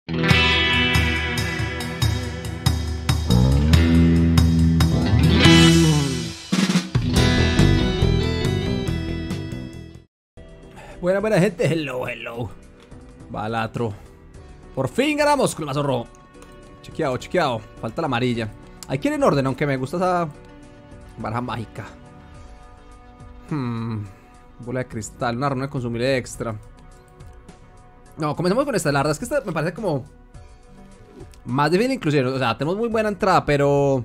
Buena, buena gente. Hello, hello. Balatro. Por fin ganamos con el mazo rojo. Chequeado, chequeado. Falta la amarilla. Hay que ir en orden, aunque me gusta esa baraja mágica. Bola de cristal, una runa de consumible extra. No, comencemos con esta. La verdad es que esta me parece como más difícil inclusive. O sea, tenemos muy buena entrada, pero...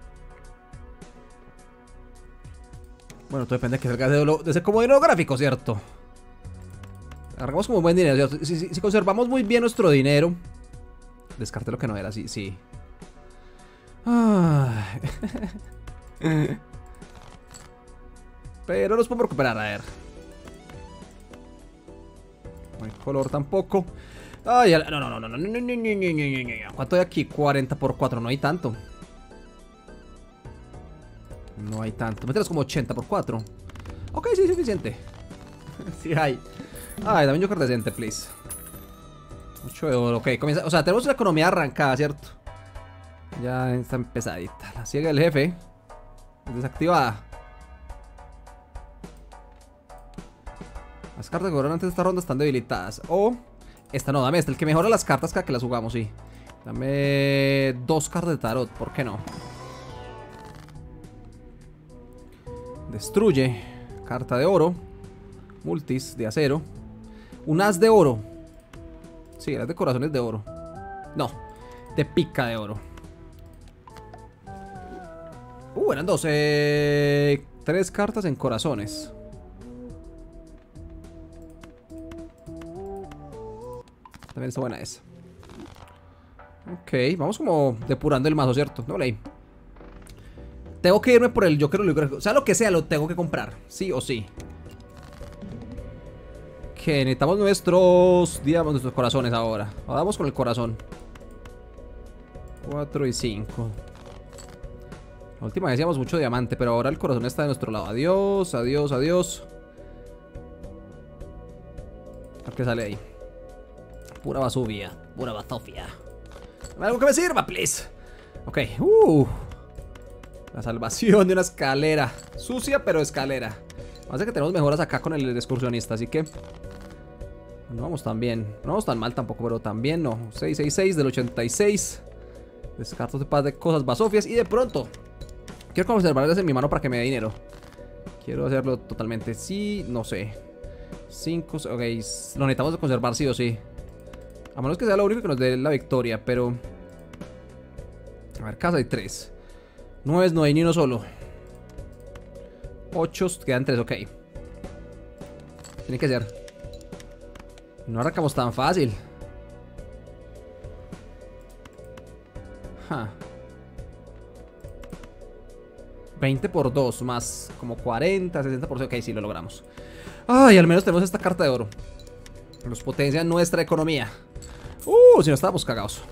Bueno, todo depende de que salga de ese comodino gráfico, ¿cierto? Agarramos como buen dinero, ¿cierto? Si conservamos muy bien nuestro dinero. Descarte lo que no era, sí. Pero nos podemos recuperar, a ver. No hay color tampoco. Ay, no. ¿Cuánto hay aquí? 40 por 4, no hay tanto. No hay tanto. Mételos como 80 por 4. Ok, sí, suficiente. Sí hay. Ay, dame un joker decente, please. 8 de oro, ok, comienza. O sea, tenemos una economía arrancada, ¿cierto? Ya está empezadita. La ciega del jefe desactivada. Las cartas que cobran antes de esta ronda están debilitadas. O esta no, dame esta, el que mejora las cartas cada que las jugamos, sí. Dame 2 cartas de tarot, ¿por qué no? Destruye. Carta de oro. Multis de acero. Un as de oro. Sí, las de corazones de oro. No, de pica de oro. Eran 12. 3 cartas en corazones. También está buena esa. Ok, vamos como depurando el mazo, ¿cierto? No leí. Tengo que irme por el Joker holográfico. O sea, lo que sea, lo tengo que comprar. Sí o sí. Que necesitamos digamos, nuestros corazones ahora. Ahora vamos con el corazón. 4 y 5. La última vez hacíamos mucho diamante, pero ahora el corazón está de nuestro lado. Adiós, adiós, adiós. A ver qué sale ahí. Pura basofia. Pura basofia. Algo que me sirva, please. Ok. La salvación de una escalera. Sucia, pero escalera. Pasa que tenemos mejoras acá con el excursionista, así que... No vamos tan bien. No vamos tan mal tampoco, pero también no. 666 del 86. Descarto de paz de cosas basofias. Y de pronto quiero conservarlas en mi mano para que me dé dinero. Quiero hacerlo totalmente. Sí, no sé. 5, ok. Lo necesitamos conservar sí o sí. A menos que sea lo único que nos dé la victoria, pero... A ver, casa hay 3. 9 no hay ni uno solo. 8 quedan 3, ok. Tiene que ser. No arrancamos tan fácil. 20 por 2 más como 40, 60%. Ok, sí, lo logramos. Ay, al menos tenemos esta carta de oro. Nos potencia nuestra economía. Si no estábamos cagados.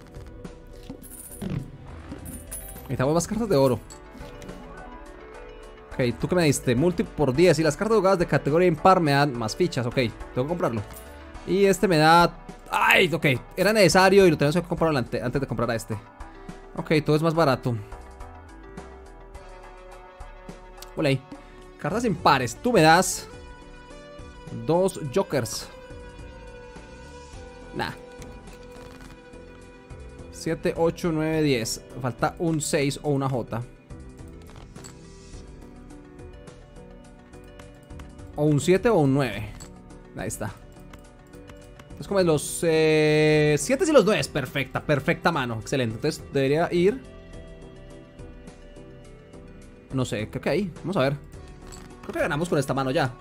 Necesitamos más cartas de oro. Ok, ¿tú qué me diste? Multi por 10. Y las cartas jugadas de categoría impar me dan más fichas. Ok, tengo que comprarlo. Y este me da... ¡Ay! Ok, era necesario y lo tenemos que comprar antes de comprar a este. Ok, todo es más barato. Hola ahí. Cartas impares. Tú me das 2 jokers. Nah. 7, 8, 9, 10. Falta un 6 o una J. O un 7 o un 9. Ahí está. Es como los 7 y los 9. Perfecta mano. Excelente. Entonces debería ir. No sé, creo que ahí. Vamos a ver. Creo que ganamos con esta mano ya.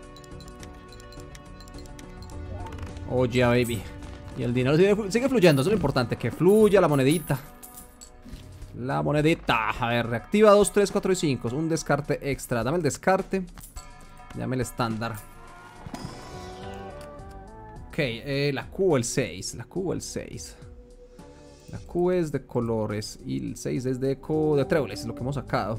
Oh yeah, baby. Y el dinero sigue fluyendo. Eso es lo importante. Que fluya la monedita. La monedita. A ver, reactiva 2, 3, 4 y 5. Un descarte extra. Dame el descarte. Dame el estándar. Ok, la Q o el 6. La Q o el 6. La Q es de colores. Y el 6 es de tréboles. Es lo que hemos sacado.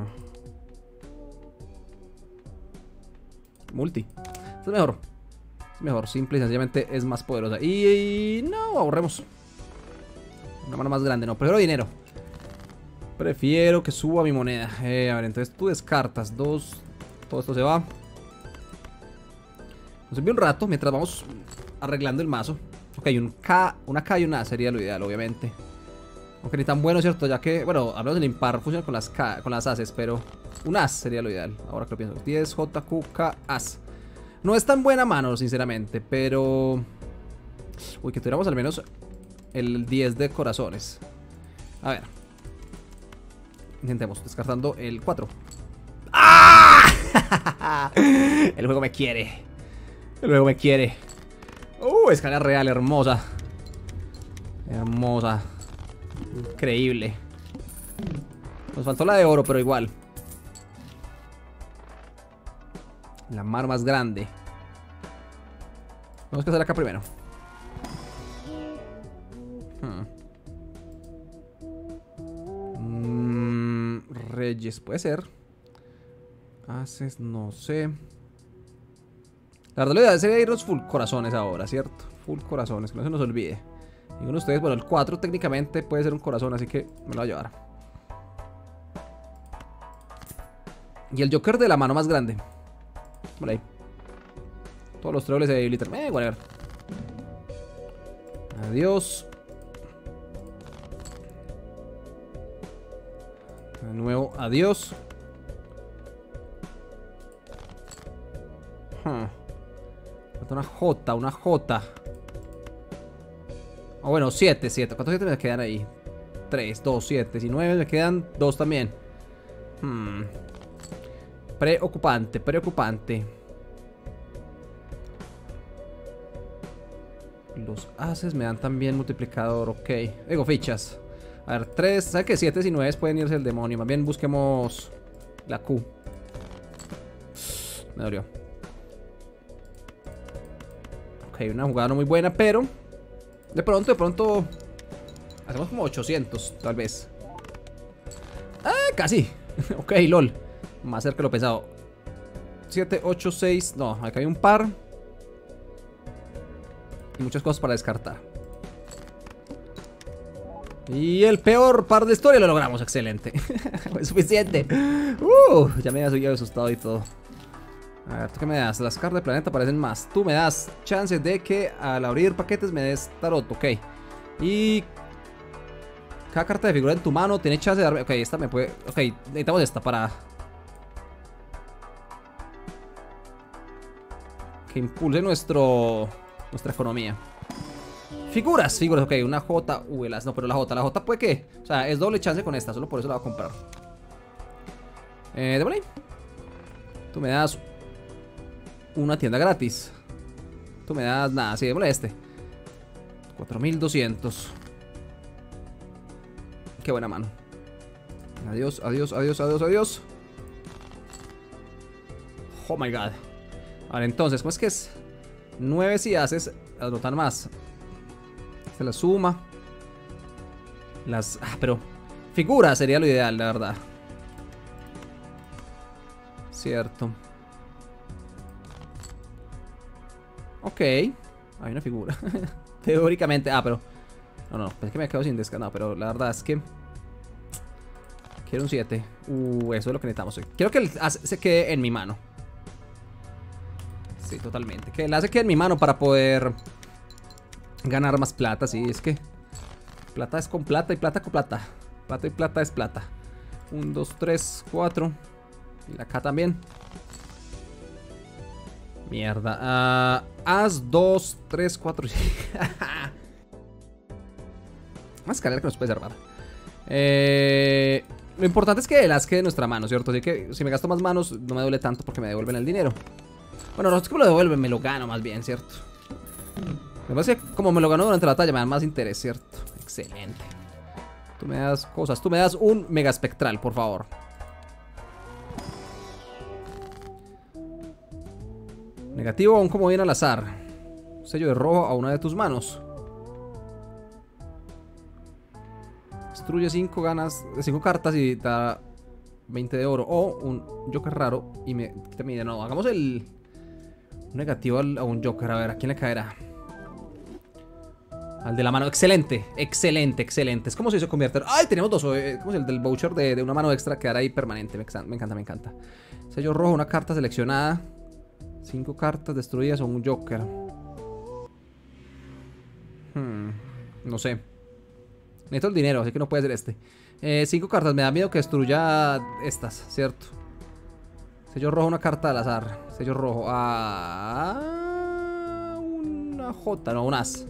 Multi. Esto es mejor. Es mejor, simple y sencillamente es más poderosa. Y no, ahorremos. Una mano más grande, no, prefiero dinero. Prefiero que suba mi moneda. A ver, entonces tú descartas 2. Todo esto se va. Nos envía un rato mientras vamos arreglando el mazo. Ok, una K y una A sería lo ideal, obviamente. Aunque ni tan bueno, ¿cierto? Ya que, bueno, hablamos del impar, funciona con las ases, pero un as sería lo ideal. Ahora que lo pienso. 10, J, Q, K, as. No es tan buena mano, sinceramente, pero... Uy, que tuviéramos al menos el 10 de corazones. A ver. Intentemos, descartando el 4. ¡Ah! El juego me quiere. El juego me quiere. Escalera real, hermosa. Hermosa. Increíble. Nos faltó la de oro, pero igual. La mar más grande. Vamos a hacer acá primero. Reyes, puede ser. Haces, no sé. La verdad, lo ideal sería irnos full corazones ahora, ¿cierto? Full corazones, que no se nos olvide. Ninguno de ustedes, bueno, el 4 técnicamente puede ser un corazón, así que me lo voy a llevar. Y el Joker de la mano más grande. Vale ahí. Todos los troles de glitter. Whatever. Adiós. De nuevo, adiós. Falta una J, una J. Bueno, 7. ¿Cuántos 7 me quedan ahí? 3, 2, 7. Si 9 me quedan 2 también. Preocupante. Los haces me dan también multiplicador. Ok. Digo, fichas. A ver, 3. ¿Sabes qué? 7 y 9 pueden irse el demonio. Más bien busquemos la Q. Me dolió. Ok, una jugada no muy buena, pero... De pronto... Hacemos como 800, tal vez. Casi. Ok, lol. Más cerca de lo pesado. 7, 8, 6. No, acá hay un par. Y muchas cosas para descartar. Y el peor par de historia lo logramos. Excelente. Fue suficiente. Ya me había asustado y todo. A ver, ¿tú qué me das? Las cartas de planeta parecen más. Tú me das chances de que al abrir paquetes me des tarot. Ok. Y... cada carta de figura en tu mano tiene chance de darme... Ok, esta me puede... Ok, necesitamos esta para... que impulse nuestra economía. Figuras, ok, una J. No, pero la J puede que... O sea, es doble chance con esta, solo por eso la voy a comprar. Démosle. Tú me das... una tienda gratis. Tú me das nada, sí, démosle este. 4200. Qué buena mano. Adiós. Oh my god. Vale, entonces, ¿cómo es que es? 9 si haces, anotan más. Se la suma. Pero figuras sería lo ideal, la verdad. Cierto. Ok. Hay una figura. Teóricamente. Pero... No, es que me quedo sin descanso. Pero la verdad es que... quiero un 7. Eso es lo que necesitamos. Quiero que el as se quede en mi mano. Sí, totalmente. Que el as se quede en mi mano para poder ganar más plata. Sí, es que plata es con plata y plata con plata. Plata y plata es plata. 1, 2, 3, 4. Y acá también. Mierda. As 2, 3, 4. Más escalera que nos puede salvar. Lo importante es que el as quede en nuestra mano, ¿cierto? Así que si me gasto más manos no me duele tanto porque me devuelven el dinero. Bueno, no es que me lo devuelven, me lo gano más bien, ¿cierto? Lo que pasa es que como me lo gano durante la batalla me dan más interés, ¿cierto? Excelente. Tú me das cosas. Tú me das un mega espectral, por favor. Negativo a un comodín al azar. Sello de rojo a una de tus manos. Destruye 5 ganas, 5 cartas y da 20 de oro. O un Joker raro y me quita mi dinero. No, hagamos el Un negativo a un Joker. A ver, ¿a quién le caerá? Al de la mano. Excelente, excelente, excelente. Es como si se convierte. ¡Ay! Tenemos dos. ¿Cómo es el del voucher de una mano extra? Quedará ahí permanente. Me encanta, me encanta. Sello rojo, una carta seleccionada. 5 cartas destruidas o un Joker. No sé. Necesito el dinero, así que no puede ser este. 5 cartas. Me da miedo que destruya estas, ¿cierto? Sello rojo, una carta al azar. Sello rojo. Una J, no, un as.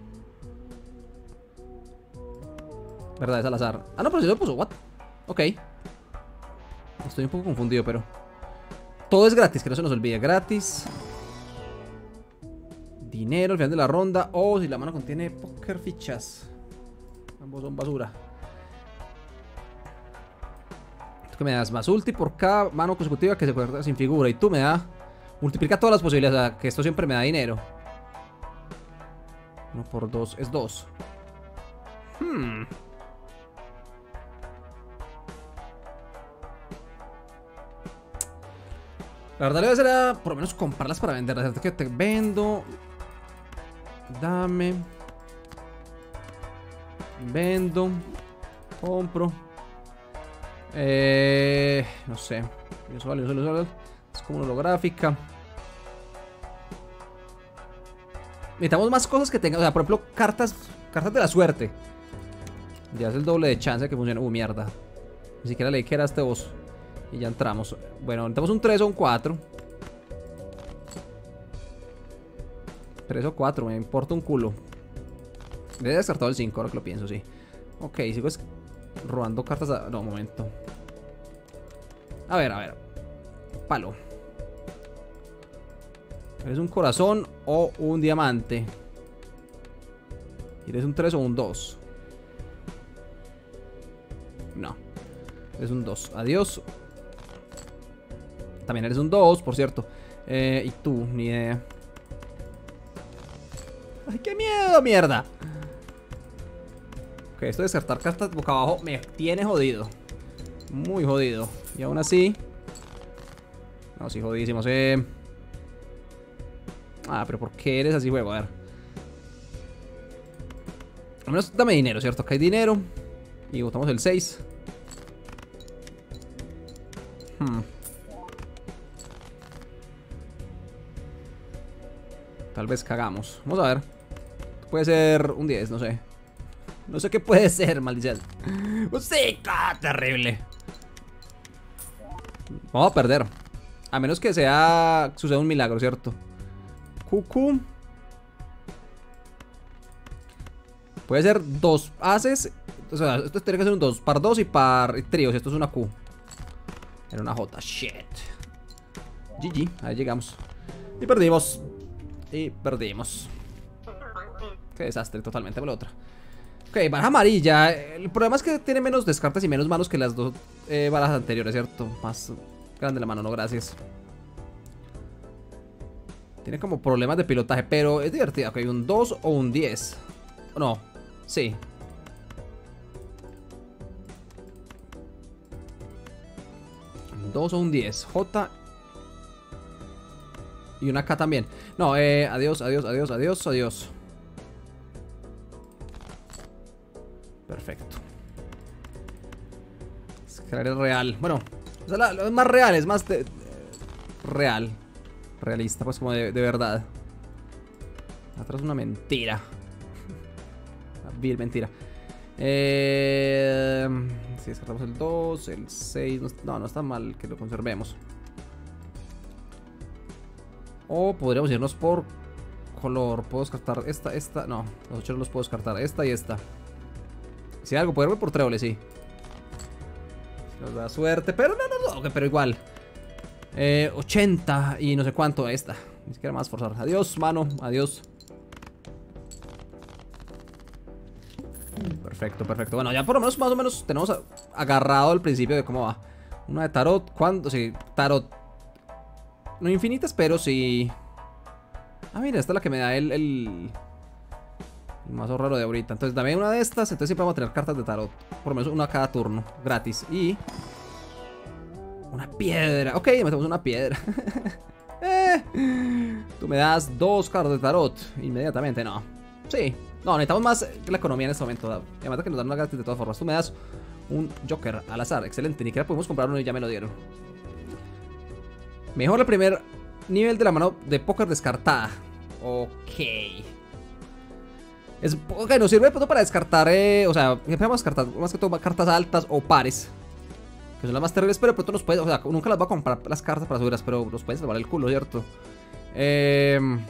¿Verdad? Es al azar. Ah, no, pero si lo puso. ¿What? Ok. Estoy un poco confundido, pero todo es gratis, que no se nos olvide. Gratis. Dinero al final de la ronda. O si la mano contiene póker fichas. Ambos son basura. ¿Tú qué me das? Más ulti por cada mano consecutiva que se cuenta sin figura. Y tú me das. Multiplica todas las posibilidades. O sea, que esto siempre me da dinero. 1 por 2 es 2. La verdad le voy a hacer a por lo menos comprarlas para venderlas. Que te vendo. Dame. Vendo. Compro. No sé. Eso vale. Es como una holográfica. Necesitamos más cosas que tengan. O sea, por ejemplo, cartas de la suerte. Ya es el doble de chance de que funcione. Mierda. Ni siquiera leí que era este boss. Y ya entramos. Bueno, necesitamos un 3 o un 4. 3 o 4, me importa un culo. Debe descartado el 5, ahora que lo pienso, sí. Ok, sigo robando cartas No, un momento. A ver. Palo. ¿Eres un corazón o un diamante? ¿Eres un 3 o un 2? No. Eres un 2. Adiós. También eres un 2, por cierto. Y tú, ni idea. ¡Ay, qué miedo, mierda! Ok, esto de descartar cartas boca abajo me tiene jodido. Muy jodido. Y aún así... No, sí, jodidísimos. Pero ¿por qué eres así, juego? A ver. Al menos dame dinero, ¿cierto? Acá hay dinero. Y botamos el 6. Tal vez cagamos. Vamos a ver. Puede ser un 10, no sé. No sé qué puede ser, maldición. Sí, terrible. Vamos a perder. A menos que suceda un milagro, ¿cierto? Cucu. Puede ser 2 ases. O sea, esto tiene que ser un 2 par 2 y par tríos. Esto es una Q. Era una J. Shit. GG. Ahí llegamos. Y perdimos. Qué desastre, totalmente. Por la otra. Ok, baraja amarilla. El problema es que tiene menos descartes y menos manos que las dos barajas anteriores, ¿cierto? Más grande la mano, no, gracias. Tiene como problemas de pilotaje, pero es divertida. Ok, un 2 o un 10. No, sí. Un 2 o un 10. J. Y una K también. No, adiós. Perfecto. Escalera real. Bueno, es más real, es más real. Realista, pues como de verdad. Atrás una mentira. Una vil mentira. Si descartamos el 2, el 6. No está mal que lo conservemos. O podríamos irnos por color. Puedo descartar esta. No, los 8 no los puedo descartar. Esta y esta. Si algo, puedo irme por tréboles, sí. Nos da suerte, pero no, pero igual. 80 y no sé cuánto esta. Ni siquiera más forzar. Adiós, mano, adiós. Perfecto. Bueno, ya por lo menos más o menos tenemos agarrado el principio de cómo va. Una de tarot. ¿Cuándo? Sí, tarot. No infinitas, pero sí. Mira, esta es la que me da el mazo raro de ahorita. Entonces dame una de estas. Entonces siempre vamos a tener cartas de tarot. Por lo menos una cada turno. Gratis. Y una piedra. Ok, metemos una piedra. Tú me das 2 cartas de tarot. Inmediatamente, no. Sí. No, necesitamos más que la economía en este momento. Además de que nos dan una gratis de todas formas. Tú me das un Joker al azar. Excelente. Ni siquiera podemos comprar uno y ya me lo dieron. Mejor el primer nivel de la mano de póker descartada. Ok. Ok, nos sirve de pronto para descartar, o sea, siempre vamos a descartar más que todo cartas altas o pares, que son las más terribles, pero de pronto nos puede, o sea, nunca las voy a comprar las cartas para subirlas, pero nos pueden salvar el culo, ¿cierto? Pero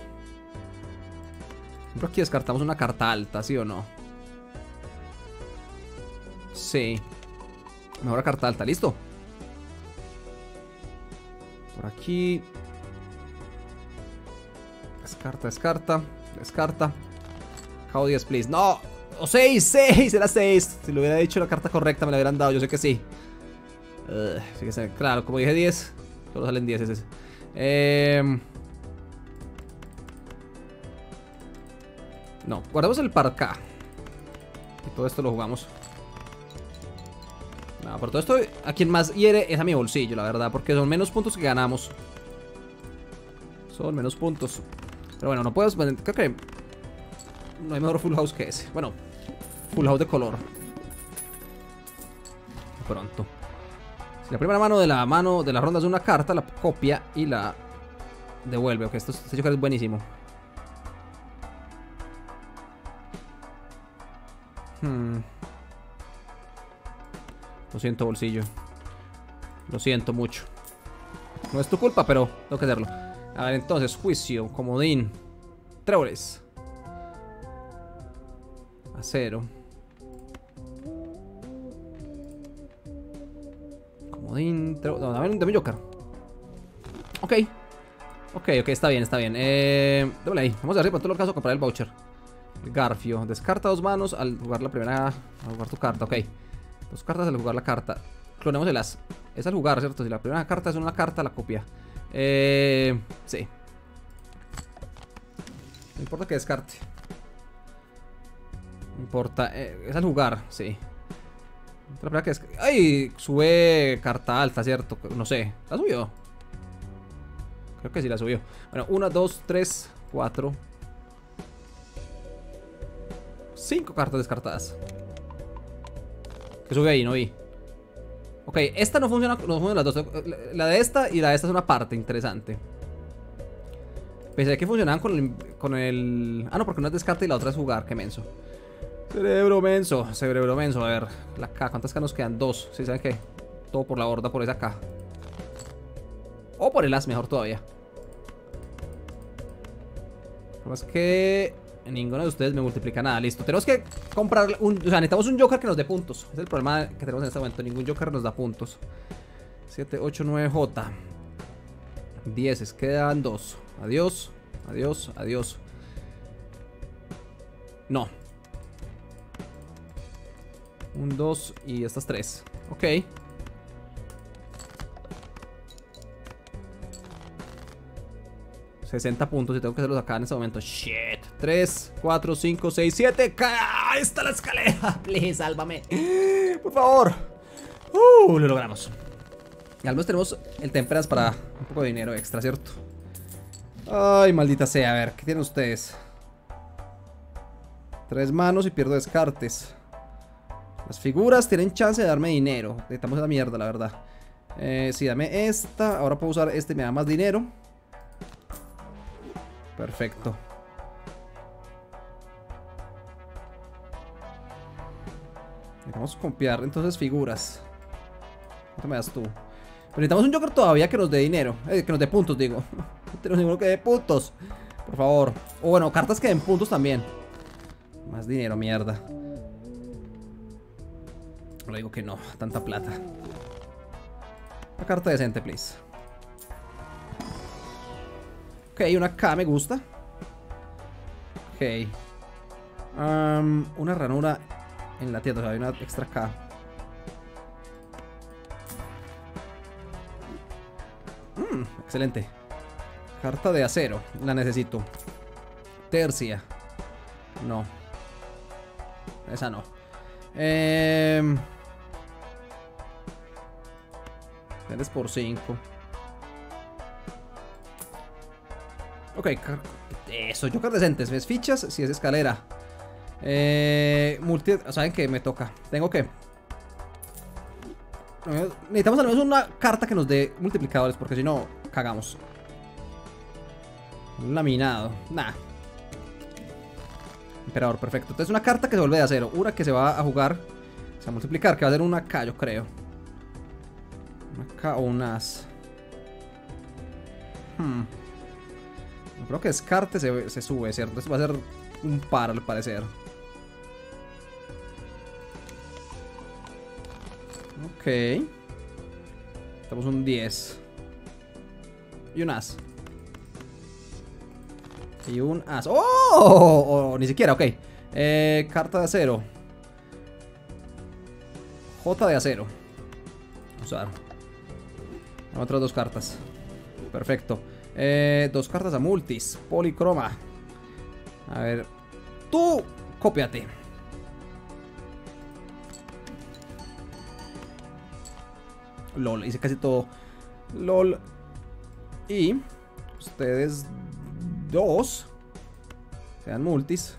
aquí descartamos una carta alta, ¿sí o no? Sí. Mejor la carta alta, ¿listo? Por aquí. Descarta, descarta, descarta. Cabo 10, please. ¡No! ¡Oh, 6! ¡6! Era 6. Si le hubiera dicho la carta correcta, me la hubieran dado. Yo sé que sí. Sí que sí. Claro, como dije 10. Solo salen 10 ese. No, guardamos el par acá. Y todo esto lo jugamos. No, por todo esto, a quien más hiere es a mi bolsillo, la verdad. Porque son menos puntos que ganamos. Son menos puntos. Pero bueno, no puedo. Creo que no hay mejor full house que ese. Bueno, full house de color. Pronto. Si la primera mano de la ronda es una carta, la copia y la devuelve. Ok, este Joker es buenísimo. Lo siento, bolsillo. Lo siento mucho. No es tu culpa, pero tengo que hacerlo. A ver, entonces, juicio, comodín, tréboles. Acero. Comodín, tréboles. No, dame un Joker. Ok. Ok, está bien, está bien. Déjale ahí. Vamos a ver si por todo lo caso comprar el voucher. El Garfio. Descarta 2 manos al jugar la primera. Al jugar tu carta, ok. 2 cartas al jugar la carta. Clonemos el as. Es al jugar, ¿cierto? Si la primera carta es una carta, la copia. Sí. No importa que descarte. No importa. Es al jugar, sí. La primera que ¡ay! Sube carta alta, ¿cierto? No sé. ¿La subió? Creo que sí la subió. Bueno, 1, 2, 3, 4. 5 cartas descartadas. ¿Qué sube ahí? No vi. Ok, esta no funciona, no funcionan las dos. La de esta y la de esta es una parte interesante. Pensé que funcionaban con el... Ah, no, porque una es descarte y la otra es jugar. Qué menso. Cerebro menso. Cerebro menso. A ver, la K. ¿Cuántas K nos quedan? 2. ¿Sí saben qué? Todo por la borda, por esa K. O por el as, mejor todavía. Pero es que ninguno de ustedes me multiplica nada. Listo. Tenemos que comprar un... O sea, necesitamos un Joker que nos dé puntos. Ese es el problema que tenemos en este momento. Ningún Joker nos da puntos. 7, 8, 9, J. 10. Quedan 2. Adiós. Adiós. Adiós. No. 1, 2 y estas 3. Ok. $60 puntos y tengo que hacerlos acá en este momento. Shit. 3, 4, 5, 6, 7. ¡Ahí está la escalera! Please, sálvame. Por favor. Lo logramos. Y al menos tenemos el temperance para un poco de dinero extra, ¿cierto? Ay, maldita sea. A ver, ¿qué tienen ustedes? 3 manos y pierdo descartes. Las figuras tienen chance de darme dinero. Necesitamos esa mierda, la verdad. Sí, dame esta. Ahora puedo usar este y me da más dinero. Perfecto. Vamos a copiar entonces figuras. ¿Cuánto me das tú? Pero necesitamos un Joker todavía que nos dé dinero. Que nos dé puntos, digo. No tenemos ninguno que dé puntos. Por favor. O bueno, cartas que den puntos también. Más dinero, mierda. Le digo que no, tanta plata. Una carta decente, please. Ok, una K me gusta. Ok. Una ranura en la tienda, o sea, hay una extra K. Excelente. Carta de acero, la necesito. Tercia. No. Esa no. Vendes por 5. Ok, eso, Joker decentes. ¿Ves fichas? Si es escalera. ¿Saben qué? Me toca. Tengo que... Necesitamos al menos una carta que nos dé multiplicadores, porque si no, cagamos. Un laminado. Nah. Emperador, perfecto. Entonces una carta que se vuelve de acero. Una que se va a jugar. Se va a multiplicar, que va a ser una K, yo creo. Una K o un As. Yo creo que descarte se sube, ¿cierto? Esto va a ser un par, al parecer. Ok. Tenemos un 10. Y un As. Y un As. ¡Oh! Ni siquiera, ok. Carta de acero. J de acero. Usar. Otras dos cartas. Perfecto. Dos cartas a multis. Policroma. A ver. Tú, cópiate. LOL, hice casi todo. LOL. Y ustedes dos sean multis.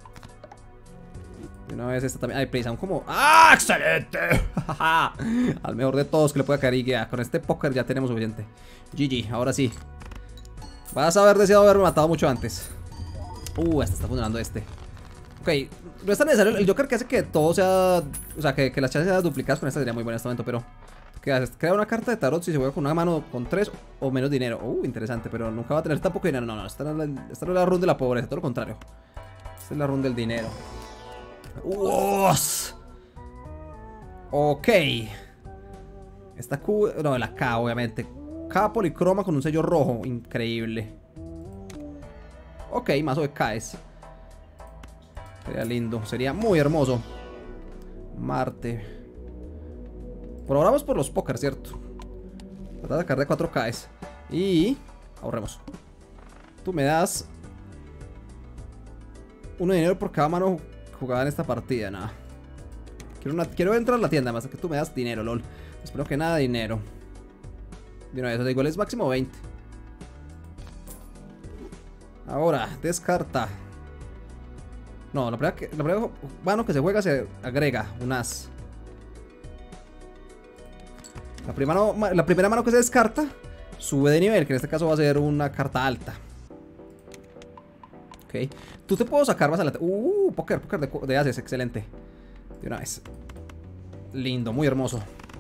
De una vez esta también. Ay, prisa, como. ¡Ah! ¡Excelente! Al mejor de todos que le pueda caer. Y ya, con este póker ya tenemos suficiente. GG, ahora sí. Vas a haber deseado haberme matado mucho antes. Este está funcionando este. Ok, no es tan necesario. El Joker que hace que todo sea. O sea, que las chances sean duplicadas con esta sería muy buena en este momento, pero. ¿Qué haces? Crea una carta de tarot si se juega con una mano con 3 o menos dinero. Interesante, pero nunca va a tener tan poco dinero. No, esta no es la run de la pobreza, todo lo contrario. Esta es la run del dinero. Ok. Esta Q. No, la K, obviamente. K policroma con un sello rojo. Increíble. Ok, mazo de Ks. Sería lindo, sería muy hermoso. Marte. Por ahora vamos por los póker, ¿cierto? Tratar de sacar de 4Ks. Y... ahorremos. Tú me das... 1 de dinero por cada mano jugada en esta partida. Nada. Quiero entrar a la tienda, más que tú me das dinero, lol. Espero que nada de dinero. De una vez, igual es máximo 20. Ahora, descarta. No, la primera mano que se juega se agrega un as. La primera mano que se descarta sube de nivel, que en este caso va a ser una carta alta. Ok. Tú te puedo sacar más adelante. Póker de ases, excelente. De una vez. Lindo, muy hermoso.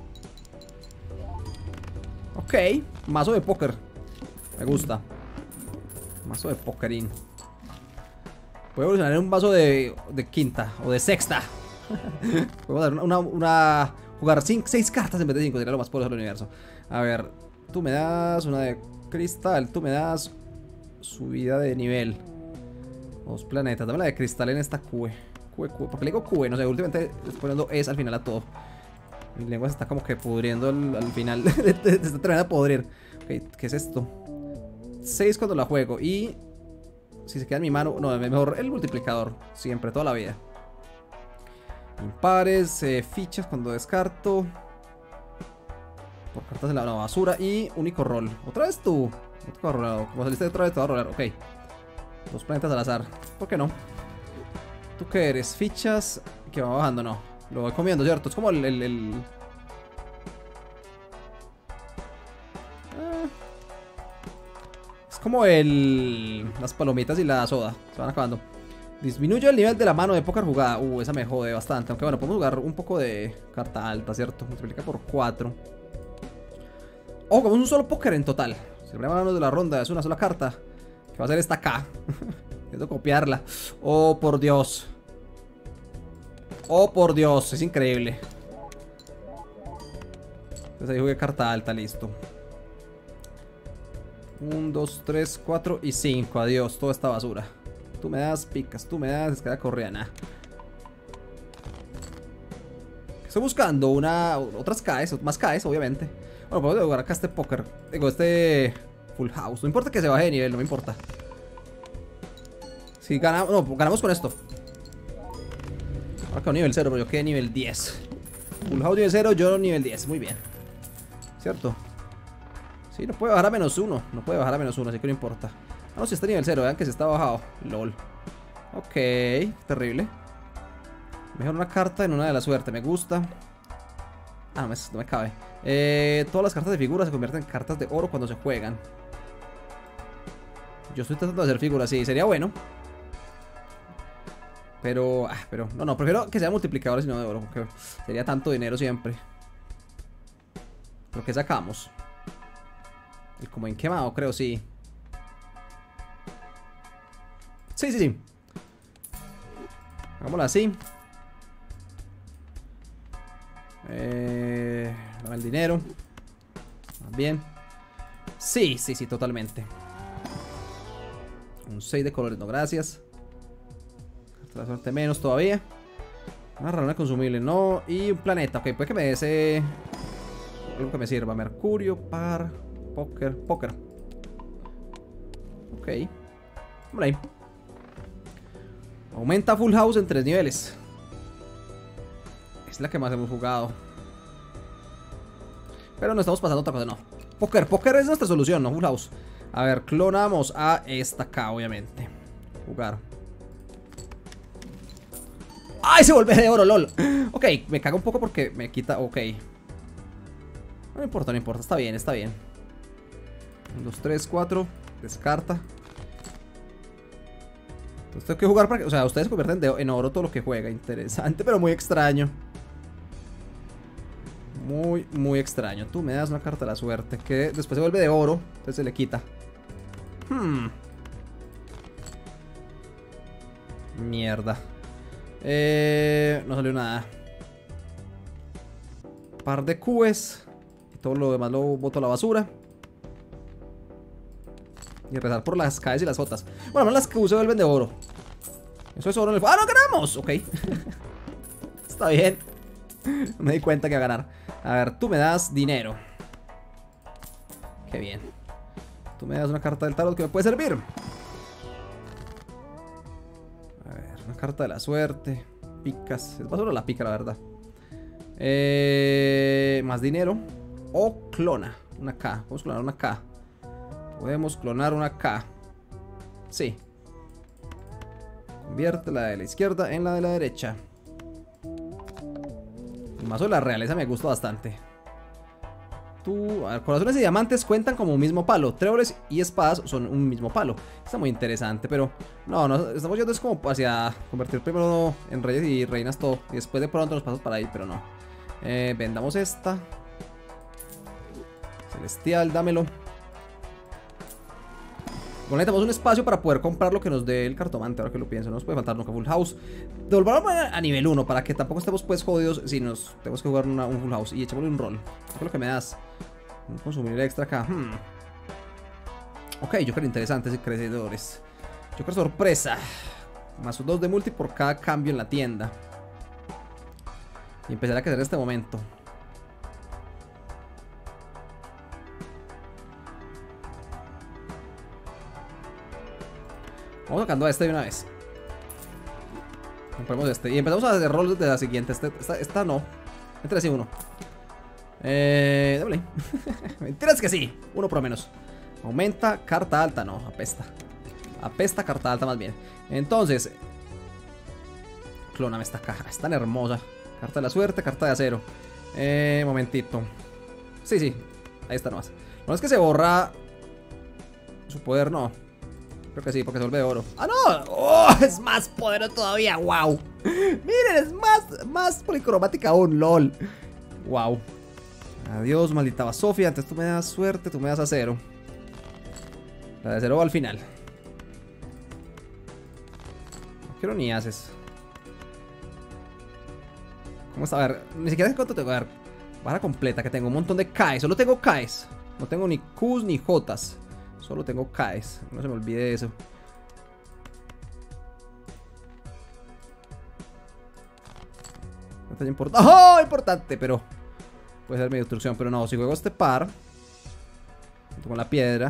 Ok, mazo de póker. Me gusta. Mazo de pókerín. Puedo evolucionar en un vaso de quinta o de sexta. Podemos dar jugar 6 cartas en vez de 5. Sería lo más poderoso del universo. A ver, tú me das una de cristal. Tú me das subida de nivel. 2 planetas. Dame la de cristal en esta QE. ¿Por qué le digo QE? No sé, últimamente estoy poniendo es al final a todo. Mi lengua se está como que pudriendo al final. Se está terminando de podrir. Ok, ¿qué es esto? 6 cuando la juego. Y si se queda en mi mano. No, mejor el multiplicador. Siempre, toda la vida. Impares, fichas cuando descarto. Por cartas de la basura. Y único rol. Otra vez tú. No te voy a rolar. Como saliste otra vez te voy a rolar. Ok. 2 planetas al azar. ¿Por qué no? ¿Tú qué eres? Fichas. Que va bajando, no. Lo voy comiendo, ¿cierto? Es como es como las palomitas y la soda. Se van acabando. Disminuye el nivel de la mano de póker jugada. Esa me jode bastante. Aunque bueno, podemos jugar un poco de carta alta, ¿cierto? Multiplica por 4. Jugamos un solo póker en total. Si la primera mano de la ronda es una sola carta, que va a ser esta K. Necesito copiarla. Oh, por Dios. Oh, por Dios. Es increíble. Entonces ahí jugué carta alta, listo. 1, 2, 3, 4 y 5. Adiós, toda esta basura. Tú me das picas, tú me das escala corriana. Estoy buscando otras Ks, más Ks, obviamente. Bueno, podemos jugar acá este póker. Digo, este full house. No importa que se baje de nivel, no me importa. Si ganamos, no, ganamos con esto. Ahora quedo nivel 0, pero yo quedé nivel 10. Full house nivel 0, yo nivel 10. Muy bien. ¿Cierto? Sí, no puede bajar a -1. No puede bajar a -1, así que no importa. Ah, no, si está nivel 0, vean que se está bajado. LOL. Ok, terrible. Mejor una carta en una de la suerte, me gusta. Ah, no me cabe. Todas las cartas de figuras se convierten en cartas de oro cuando se juegan. Yo estoy tratando de hacer figuras, sí, sería bueno. Pero no, prefiero que sea multiplicadores y no de oro, porque sería tanto dinero siempre. ¿Pero qué sacamos? El como en quemado, creo, sí. Sí. Hagámoslo así. Dame el dinero. Bien. Sí, totalmente. Un 6 de colores, no, gracias. Carta de la suerte menos todavía. Una rana consumible, no. Y un planeta, ok, puede que me dé ese... algo que me sirva. Mercurio, par, póker. Ok. Vamos ahí. Aumenta Full House en 3 niveles. Es la que más hemos jugado. Pero no estamos pasando otra cosa, no. Póker es nuestra solución, no Full House. A ver, clonamos a esta acá, obviamente. Jugar. ¡Ay! Se vuelve de oro, lol. Ok, me cago un poco porque me quita... Ok. No importa. Está bien. 1, 2, 3, 4. Descarta. Entonces tengo que jugar para que... O sea, ustedes convierten en oro todo lo que juega. Interesante, pero muy extraño. Muy extraño. Tú me das una carta de la suerte que después se vuelve de oro. Entonces se le quita. Mierda. No salió nada. Par de cubes. Y todo lo demás lo boto a la basura. Y rezar por las Ks y las Jotas. Bueno, las Q se vuelven de oro. Eso es oro en el... ¡Ah, no ganamos! Ok. Está bien. Me di cuenta que iba a ganar. A ver, tú me das dinero. Qué bien. Tú me das una carta del tarot que me puede servir. A ver, una carta de la suerte. Picas. Es basura la pica, la verdad. Más dinero. O clona. Una K. Podemos clonar una K. Podemos clonar una K. Sí. Convierte la de la izquierda en la de la derecha. El mazo de la realeza me gusta bastante. A ver, corazones y diamantes cuentan como un mismo palo. Tréboles y espadas son un mismo palo. Está muy interesante, pero no, estamos yendo es como hacia convertir primero en reyes y reinas todo. Y después de pronto los pasos para ahí, pero no. Vendamos esta. Celestial, dámelo. Necesitamos un espacio para poder comprar lo que nos dé el cartomante. Ahora que lo pienso, no nos puede faltar nunca Full House. Devolvamos a nivel 1 para que tampoco estemos pues jodidos si nos tenemos que jugar un Full House. Y echémosle un rol. ¿Qué es lo que me das? Un consumible extra acá. Ok, Joker interesante, ese crecedores. Joker sorpresa. Más 2 de multi por cada cambio en la tienda. Y empezaré a crecer en este momento. Vamos sacando a este de una vez. Compremos este. Y empezamos a hacer roles de la siguiente. Esta no. Entre sí uno. Déjale. Mentiras que sí. Uno por lo menos. Aumenta carta alta. No, apesta. Apesta carta alta más bien. Entonces. Clóname esta caja. Es tan hermosa. Carta de la suerte, carta de acero. Momentito. Sí. Ahí está nomás. No es que se borra su poder, no. Creo que sí, porque se vuelve de oro. ¡Ah, no! ¡Oh! Es más poderoso todavía. ¡Wow! Miren, es más policromática aún. ¡Lol! ¡Wow! Adiós, maldita Sofía. Antes tú me das suerte, tú me das acero. La de acero va al final. No quiero ni haces. ¿Cómo está? A ver, ni siquiera sé cuánto tengo. A ver, barra completa que tengo un montón de Ks. Solo tengo Ks. No tengo ni Qs ni Js. Solo tengo Ks. No se me olvide eso. No es importante. ¡Oh! Importante, pero puede ser mi destrucción. Pero no, si juego este par junto con la piedra.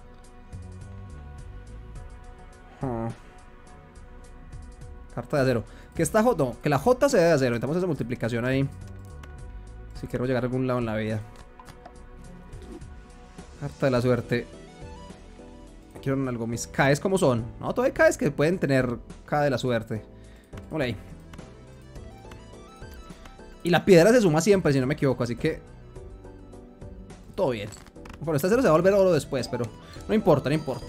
Carta de acero. Que esta J. No, que la J se dé de acero. Necesitamos esa multiplicación ahí. Si quiero llegar a algún lado en la vida. Carta de la suerte. quiero algo. Mis Ks, ¿cómo son? No, todavía hay Ks que pueden tener K de la suerte. Vamos ahí. Y la piedra se suma siempre, si no me equivoco, así que... todo bien. Bueno, esta cero se va a volver oro después, pero... no importa, no importa.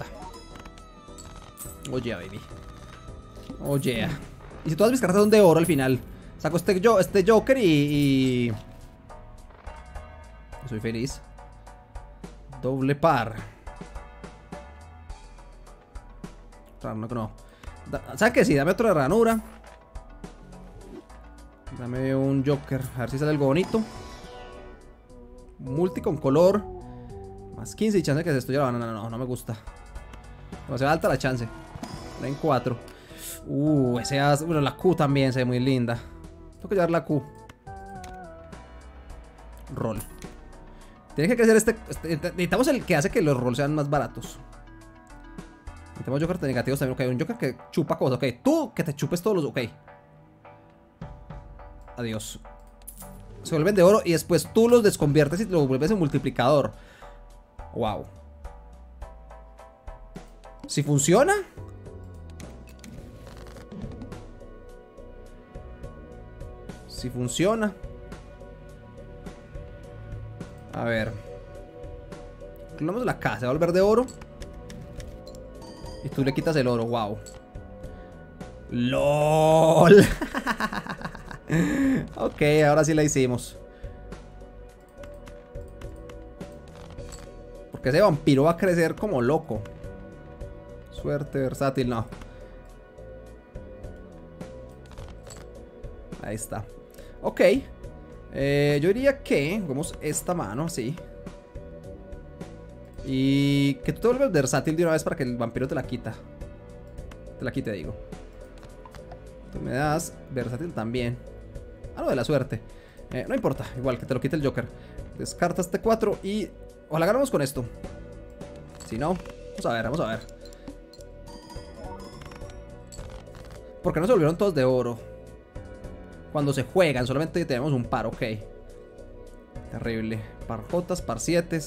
Oh yeah, baby. Oh yeah. Y si todas mis cartas son de oro al final, saco este Joker y... soy feliz. Doble par. No. ¿Sabes qué? Sí, dame otra ranura. Dame un Joker. A ver si sale algo bonito. Multi con color. Más 15 y chance de que se destruya la banana. No me gusta. Demasiado alta la chance. En 4. Ese as. Bueno, la Q también se ve muy linda. Tengo que llevar la Q. Roll. Tiene que crecer necesitamos el que hace que los rolls sean más baratos. Necesitamos Joker de negativos también. Ok, un Joker que chupa cosas. Ok, tú que te chupes todos los. Ok. Adiós. Se vuelven de oro y después tú los desconviertes y los vuelves en multiplicador. Wow. Si funciona. Si funciona. A ver. Clonamos la K, se va a volver de oro. Y tú le quitas el oro, wow. LOL. Ok, ahora sí la hicimos. Porque ese vampiro va a crecer como loco. Suerte versátil, no. Ahí está. Ok. Yo diría que jugamos esta mano, sí. Y que tú te vuelves versátil de una vez para que el vampiro te la quita. Te la quite, digo. Tú me das versátil también. Ah, no, de la suerte. No importa, igual que te lo quite el Joker. Descarta este 4 y... ojalá ganamos con esto. Si no, vamos a ver, vamos a ver. ¿Por qué no se volvieron todos de oro? Cuando se juegan, solamente tenemos un par, ok. Terrible. Par Jotas, par 7.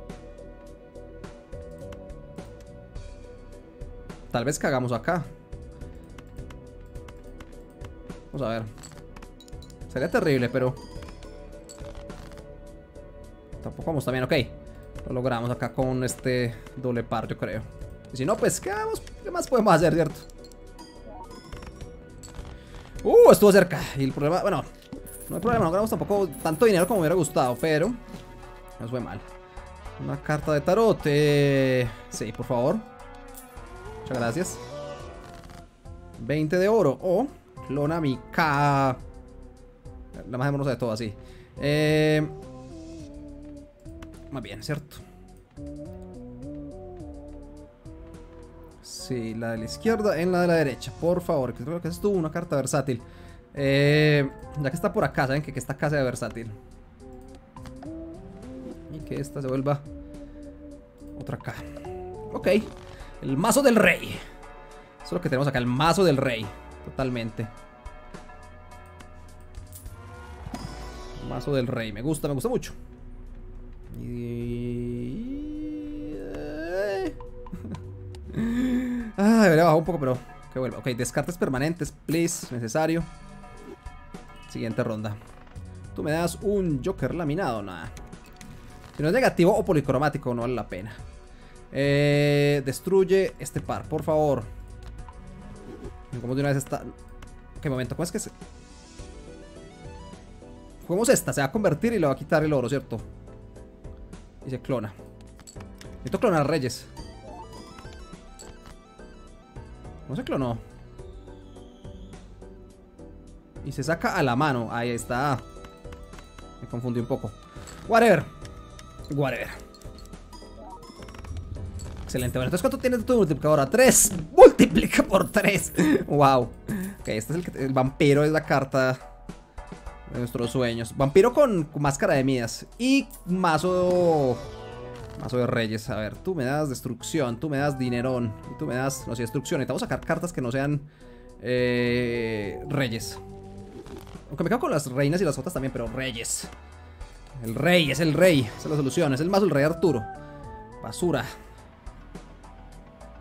Tal vez cagamos acá. Vamos a ver. Sería terrible, pero... tampoco vamos tan bien, ok. Lo logramos acá con este doble par, yo creo. Y si no, pues, ¿qué más podemos hacer, cierto? Estuvo cerca. Y el problema, bueno, no hay problema, no ganamos tampoco tanto dinero como me hubiera gustado, pero nos fue mal. Una carta de tarot. Sí, por favor. Muchas gracias. 20 de oro. O clona mi K. La más hermosa de todas, sí. Más bien, ¿cierto? Sí, la de la izquierda en la de la derecha, por favor. Creo que esto es una carta versátil. Ya que está por acá, saben que esta casa es versátil. Y que esta se vuelva otra acá. Ok. El mazo del rey. Eso es lo que tenemos acá, el mazo del rey. Totalmente. El mazo del rey, me gusta mucho. Y... debería bajar un poco, pero que vuelva. Ok, descartes permanentes, please. Necesario. Siguiente ronda. Tú me das un Joker laminado, nada. Si no es negativo o policromático, no vale la pena. Destruye este par, por favor. Como de una vez esta. ¿Qué momento? ¿Cómo es que se...? Jugamos esta, se va a convertir y le va a quitar el oro, ¿cierto? Y se clona. Necesito clonar reyes. No se clonó. Y se saca a la mano. Ahí está. Me confundí un poco. Whatever. Excelente. Bueno, entonces ¿cuánto tiene tu multiplicador? 3. Multiplica por 3. Wow. Ok, este es el vampiro, es la carta de nuestros sueños. Vampiro con máscara de Midas. Y mazo de reyes. A ver, tú me das destrucción, tú me das dinerón. Y tú me das, no sé, destrucción. Necesitamos sacar cartas que no sean reyes. Aunque me quedo con las reinas y las otras también, pero reyes. El rey, es el rey. Esa es la solución, es el mazo del rey Arturo. Basura.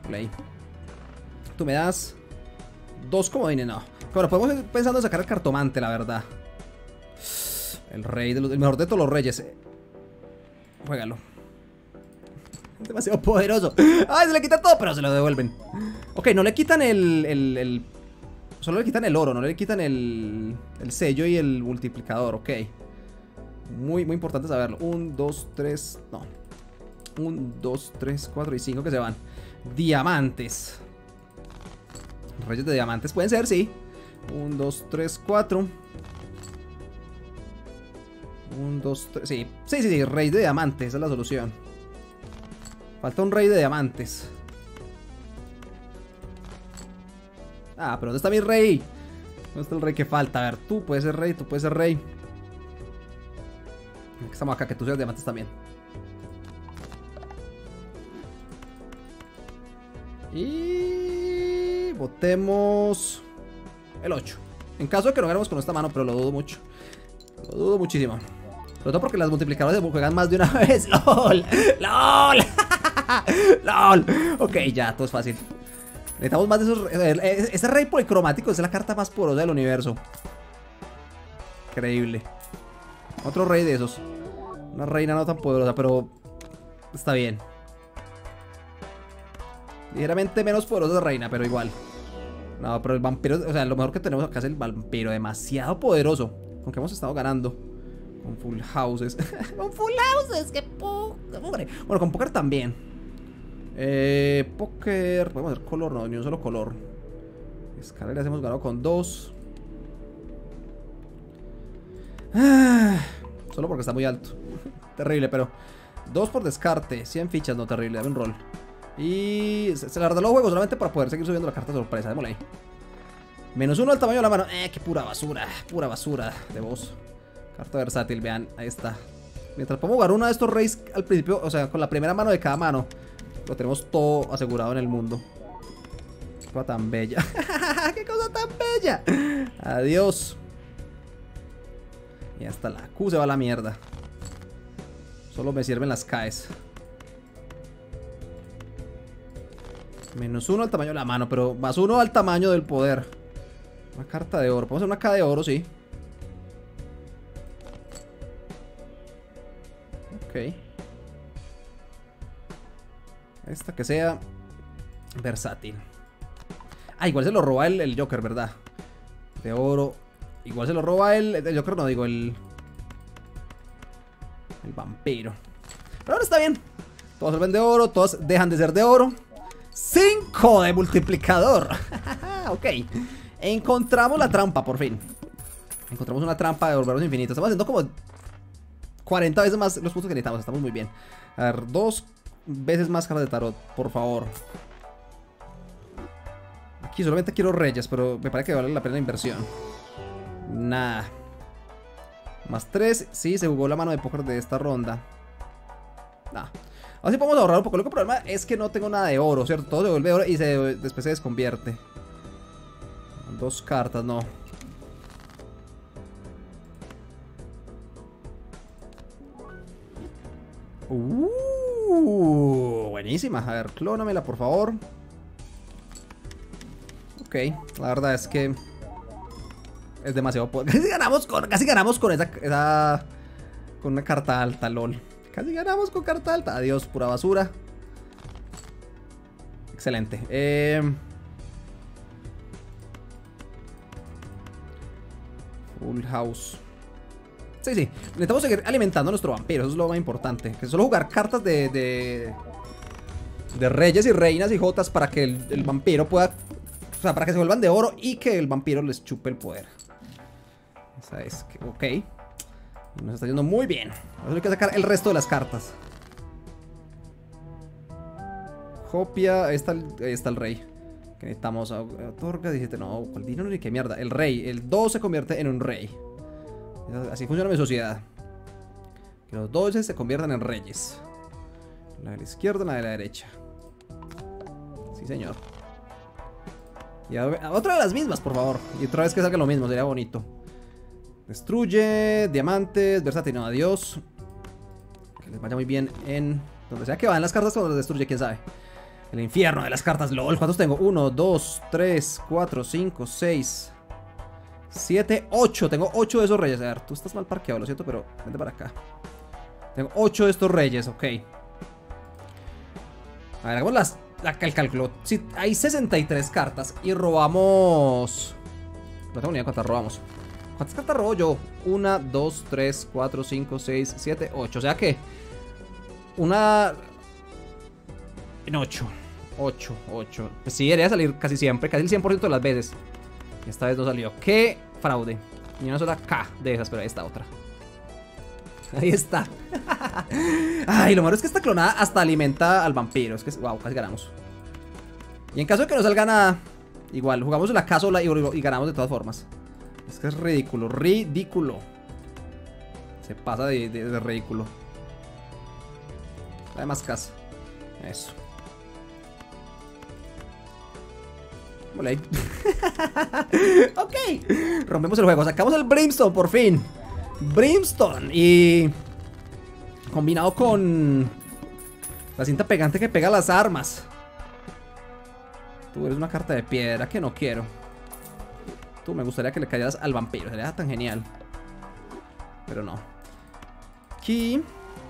Play. Tú me das 2 comodines, no. Bueno, podemos ir pensando en sacar el cartomante, la verdad. El rey, el mejor de todos los reyes. Juégalo. Es demasiado poderoso. ¡Ay, se le quita todo! Pero se lo devuelven. Ok, no le quitan solo le quitan el oro, no le quitan el sello y el multiplicador, ok. Muy importante saberlo. 1, 2, 3, no. 1, 2, 3, 4 y 5 que se van. Diamantes. Reyes de diamantes pueden ser, sí. 1, 2, 3, 4. 1, 2, 3, sí. Sí, rey de diamantes, esa es la solución. Falta un rey de diamantes. Ah, pero ¿dónde está mi rey? ¿Dónde está el rey que falta? A ver, tú puedes ser rey, tú puedes ser rey. Estamos acá, que tú seas diamantes también. Y botemos el 8. En caso de que no ganemos con esta mano, pero lo dudo mucho. Lo dudo muchísimo. Sobre todo porque las multiplicadoras se juegan más de una vez. ¡Lol! ¡Lol! ¡Lol! Ok, ya, todo es fácil. Necesitamos más de esos. Ese rey policromático es la carta más poderosa del universo. Increíble. Otro rey de esos. Una reina no tan poderosa, pero está bien. Ligeramente menos poderosa de reina, pero igual. No, pero el vampiro, o sea, lo mejor que tenemos acá es el vampiro. Demasiado poderoso. Con que hemos estado ganando. Con full houses. Con full houses, qué pobre. Bueno, con póker también. Póker. Podemos hacer color, no, ni un solo color. Escaleras hemos ganado con 2. Solo porque está muy alto. Terrible, pero 2 por descarte. 100 fichas, no, terrible, dame un rol. Y se la verdad lo juego solamente para poder seguir subiendo la carta sorpresa. Démosle ahí. -1 al tamaño de la mano. Qué pura basura de voz. Carta versátil, vean, ahí está. Mientras podemos jugar uno de estos reyes al principio, o sea, con la primera mano de cada mano, lo tenemos todo asegurado en el mundo. Qué cosa tan bella. Qué cosa tan bella. Adiós. Y hasta la Q se va a la mierda. Solo me sirven las Ks. -1 al tamaño de la mano, pero +1 al tamaño del poder. Una carta de oro. Podemos hacer una K de oro, sí. Ok. Esta que sea versátil. Ah, igual se lo roba el Joker, ¿verdad? De oro. Igual se lo roba el Joker, no digo el vampiro. Pero ahora está bien. Todos sirven de oro, todos dejan de ser de oro. 5 de multiplicador. Ok. Encontramos la trampa, por fin. Encontramos una trampa de volvernos infinitos. Estamos haciendo como 40 veces más los puntos que necesitamos. Estamos muy bien. A ver, 2 veces más cartas de tarot, por favor. Aquí solamente quiero reyes, pero me parece que vale la pena la inversión. Nah. +3. Sí, se jugó la mano de póker de esta ronda. Nah. Ahora sí podemos ahorrar un poco. El único problema es que no tengo nada de oro, ¿cierto? Todo se vuelve oro y después se desconvierte. 2 cartas, no. Buenísima. A ver, clónamela, por favor. Ok, la verdad es que es demasiado poder. Casi ganamos con esa con una carta alta, lol. Casi ganamos con carta alta. Adiós, pura basura. Excelente. Full house. Sí, sí. Necesitamos seguir alimentando a nuestro vampiro. Eso es lo más importante. Que solo jugar cartas de reyes y reinas y jotas para que el vampiro pueda... O sea, para que se vuelvan de oro y que el vampiro les chupe el poder. Esa es que... Ok. Nos está yendo muy bien. Ahora hay que sacar el resto de las cartas. Copia. Ahí está el rey. Que necesitamos. Otorga 17. No, ¿cuál dinero ni qué mierda? El rey. El 2 se convierte en un rey. Así funciona mi sociedad. Que los 12 se conviertan en reyes. La de la izquierda y la de la derecha. Sí, señor. Y otra de las mismas, por favor. Y otra vez que salga lo mismo, sería bonito. Destruye, diamantes, versátil, no, adiós. Que les vaya muy bien en donde sea que van las cartas cuando las destruye, quién sabe. El infierno de las cartas, lol. ¿Cuántos tengo? 1, 2, 3, 4, 5, 6, 7, 8. Tengo 8 de esos reyes. A ver, tú estás mal parqueado, lo siento, pero vente para acá. Tengo 8 de estos reyes, ok. A ver, hagamos el cálculo. Si hay 63 cartas y robamos... No tengo ni idea cuántas robamos. ¿Cuántas cartas robo yo? 1, 2, 3, 4, 5, 6, 7, 8. O sea que... Una... En 8. 8. Pues sí, debería salir casi siempre. Casi el 100% de las veces. Esta vez no salió. ¡Qué fraude! Ni una sola K de esas, pero ahí está otra. Ahí está. Ay, lo malo es que esta clonada hasta alimenta al vampiro. Es que, wow, casi ganamos. Y en caso de que no salga nada, igual, jugamos la K sola y ganamos de todas formas. Es que es ridículo, ridículo. Se pasa de ridículo. Además casa. Eso. Vale. Ok. Rompemos el juego. Sacamos el Brimstone por fin. Brimstone. Y... combinado con... la cinta pegante que pega las armas. Tú eres una carta de piedra que no quiero. Tú me gustaría que le cayeras al vampiro. Sería tan genial. Pero no. Aquí.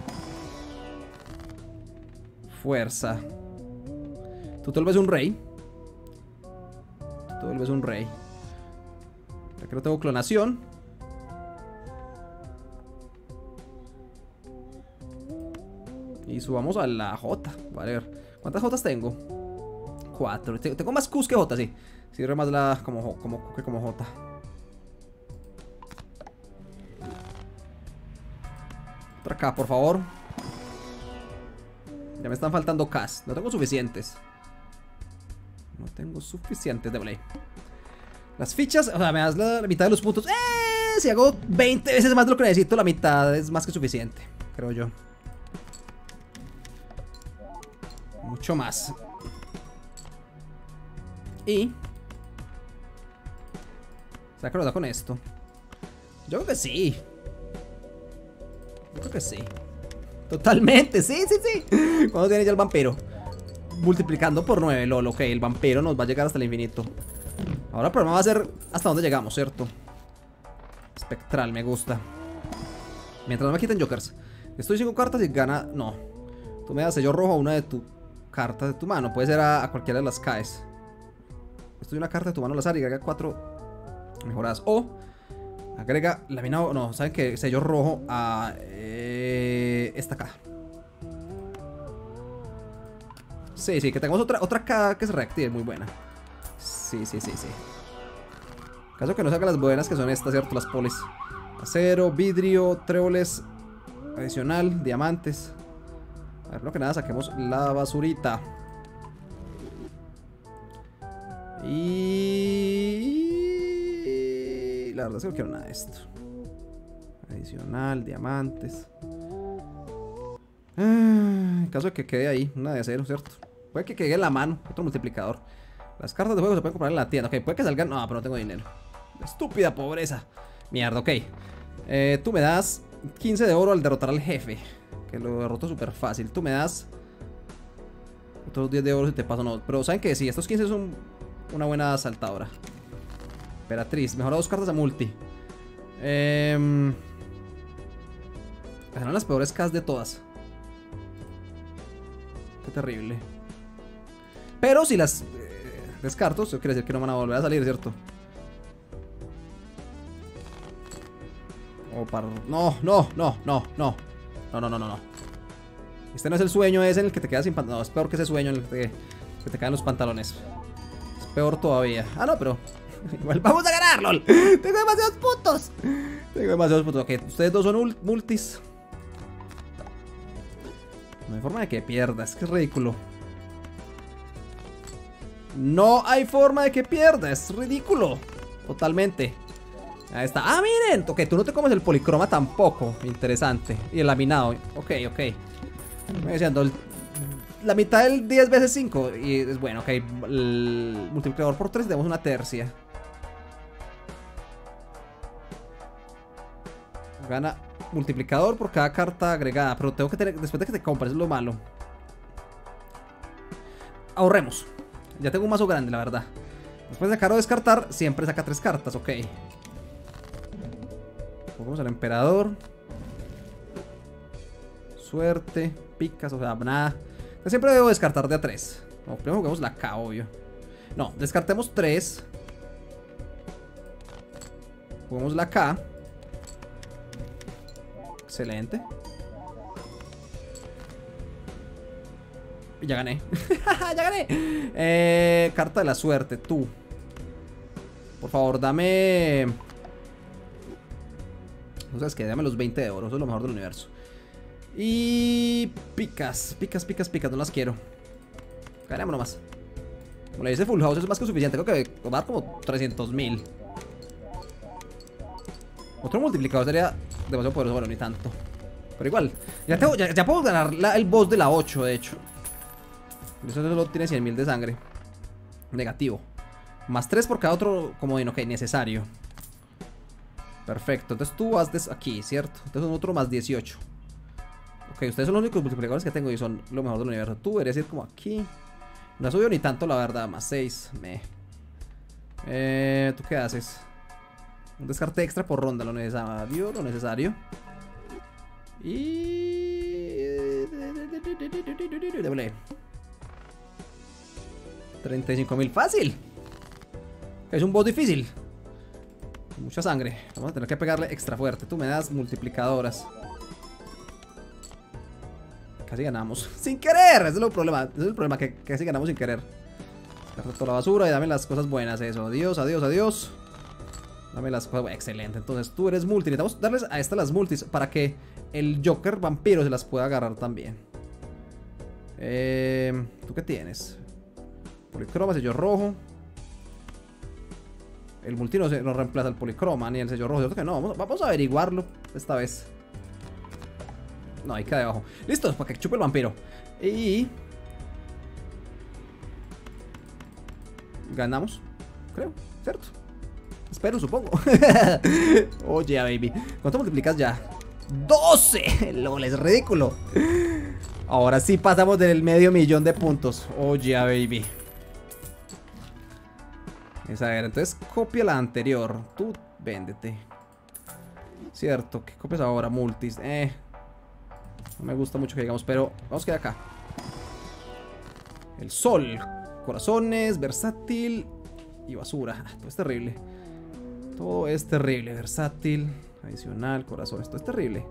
Fuerza. Tú te vuelves un rey. Tú te vuelves un rey. Ya que no tengo clonación. Y subamos a la J. Vale, a ver. ¿Cuántas Jotas tengo? 4. Tengo más Qs que J, sí. Sirve más la como J. Otra K, por favor. Ya me están faltando Ks. No tengo suficientes. No tengo suficientes de play. Las fichas, o sea, me das la mitad de los puntos. Si hago 20 veces más de lo que necesito, la mitad es más que suficiente, creo yo. Mucho más. Y... ¿será que nos da con esto? Yo creo que sí. Yo creo que sí. Totalmente, sí. ¿Cuándo tiene ya el vampiro? Multiplicando por 9, lol. Ok, el vampiro nos va a llegar hasta el infinito. Ahora el problema va a ser hasta dónde llegamos, ¿cierto? Espectral, me gusta. Mientras no me quiten jokers. Estoy 5 cartas y gana... no. Tú me das sello rojo a una de tus cartas de tu mano. Puede ser a cualquiera de las Ks. Estoy una carta de tu mano al azar y agrega 4 mejoradas. O agrega laminado... no, ¿saben qué? Sello rojo a... esta K. Sí, que tengamos otra K que se reactive, muy buena. Sí. Caso que no salgan las buenas, que son estas, ¿cierto? Las polis. Acero, vidrio, tréboles adicional, diamantes. A ver, lo que nada, saquemos la basurita. Y... la verdad es que no quiero nada de esto. Adicional, diamantes. En caso de que quede ahí, una de acero, ¿cierto? Puede que quede en la mano, otro multiplicador. Las cartas de juego se pueden comprar en la tienda. Ok, puede que salgan... no, pero no tengo dinero. Estúpida pobreza. Mierda, ok. Tú me das 15 de oro al derrotar al jefe. Que lo derroto súper fácil. Tú me das otros 10 de oro si te paso, no. Pero saben que sí, estos 15 son una buena saltadora. Emperatriz, mejora 2 cartas a multi. Serán las peores Ks de todas. Qué terrible. Pero si las descarto, eso quiere decir que no van a volver a salir, ¿cierto? O para... no. Este no es el sueño ese en el que te quedas sin pantalones. No, es peor que ese sueño en el que te caen los pantalones. Es peor todavía. Ah, no, pero... igual vamos a ganar, lol. Tengo demasiados puntos. Ok, ustedes dos son multis. No hay forma de que pierdas, que es ridículo. No hay forma de que pierdas, es ridículo. Totalmente. Ahí está. Ah, miren. Ok, tú no te comes el policroma tampoco. Interesante. Y el laminado. Ok. Me diciendo, la mitad del 10 veces 5. Y es bueno, ok. El multiplicador por 3 tenemos una tercia. Gana multiplicador por cada carta agregada. Pero tengo que tener... después de que te compres, es lo malo. ahorremos. Ya tengo un mazo grande, la verdad. Después de sacar o descartar, siempre saca 3 cartas, ok. Vamos al emperador. Suerte, picas, o sea, nada. Yo siempre debo descartar de a 3. No, primero juguemos la K, obvio. No, descartemos 3. Juguemos la K. Excelente. Y ya gané. Ya gané. Carta de la suerte, tú. Por favor, dame... No sabes qué, dame los 20 de oro. Eso es lo mejor del universo. Y... Picas, no las quiero. Ganemos nomás. Como le dice Full House, eso es más que suficiente. Creo que va a dar como 300.000. Otro multiplicador sería demasiado poderoso, bueno, ni tanto. Pero igual, ya puedo ganar el boss de la 8, de hecho. Eso solo tiene 100.000 de sangre. Negativo. Más 3 por cada otro comodín, ok, necesario. Perfecto, entonces tú vas aquí, ¿cierto? Entonces son otro más 18. Ok, ustedes son los únicos multiplicadores que tengo y son lo mejor del universo. Tú deberías ir como aquí. No ha subido ni tanto, la verdad, más 6. ¿Tú qué haces? Un descarte extra por ronda, lo necesario, Y... Doble. 35.000, fácil. Es un boss difícil. Con mucha sangre. Vamos a tener que pegarle extra fuerte. Tú me das multiplicadoras. Casi ganamos. Sin querer. Ese es el problema. Ese es el problema, que casi ganamos sin querer. Carta toda la basura y dame las cosas buenas. Eso. Adiós, adiós, adiós. Dame las cosas. Excelente. Entonces tú eres multi. Necesitamos darles a esta las multis para que el Joker vampiro se las pueda agarrar también. ¿Tú qué tienes? Policroma, sello rojo. El multi no reemplaza el policroma ni el sello rojo. Yo creo que no. Vamos a averiguarlo esta vez. No, ahí queda debajo. Listo, para que chupe el vampiro. Y... ganamos, creo, ¿cierto? Espero, supongo. Oye, baby. ¿Cuánto multiplicas ya? 12. LOL, es ridículo. Ahora sí pasamos del $500,000 de puntos. Oye, baby. A ver, entonces copia la anterior. Tú véndete. Cierto, ¿qué copias ahora? Multis. No me gusta mucho que digamos, pero vamos a quedar acá. El sol. Corazones, versátil y basura. Todo es terrible. Todo es terrible. Versátil, adicional, corazones. Todo es terrible.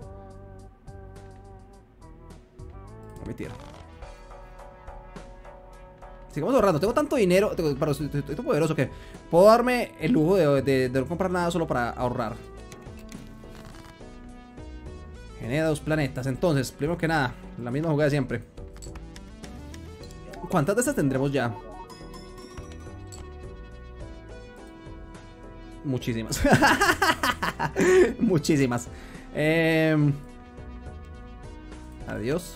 Omitir. Sigamos ahorrando. Tengo tanto dinero. Estoy tan poderoso que puedo darme el lujo de no comprar nada solo para ahorrar. Genera 2 planetas. Entonces, primero que nada, la misma jugada de siempre. ¿Cuántas de estas tendremos ya? Muchísimas. Muchísimas. Adiós.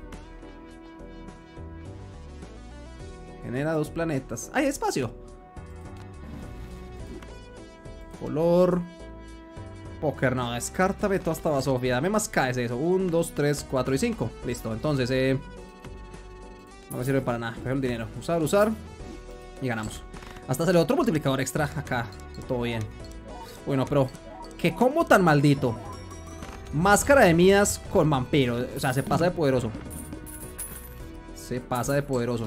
Genera 2 planetas. ¡Ay, espacio! Color. Póker, no, descártame toda esta basofia. Dame más K, es eso. 1, 2, 3, 4 y 5. Listo, entonces, no me sirve para nada. Dejo el dinero. Usar. Y ganamos. Hasta sale otro multiplicador extra acá. Todo bien. Bueno, pero ¿qué combo tan maldito? Máscara de Midas con vampiro. O sea, se pasa de poderoso. Se pasa de poderoso.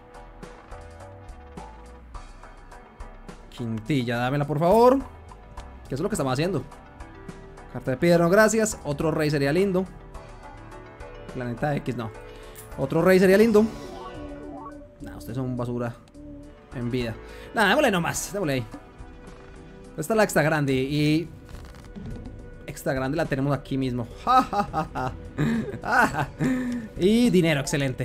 Quintilla, dámela por favor. Que eso es lo que estamos haciendo. Carta de piedra, no gracias. Otro rey sería lindo. Planeta X, no. Otro rey sería lindo. Nah, ustedes son basura en vida. Nada, démosle nomás. Démosle ahí. Esta es la extra grande. Y extra grande la tenemos aquí mismo. Y dinero, excelente.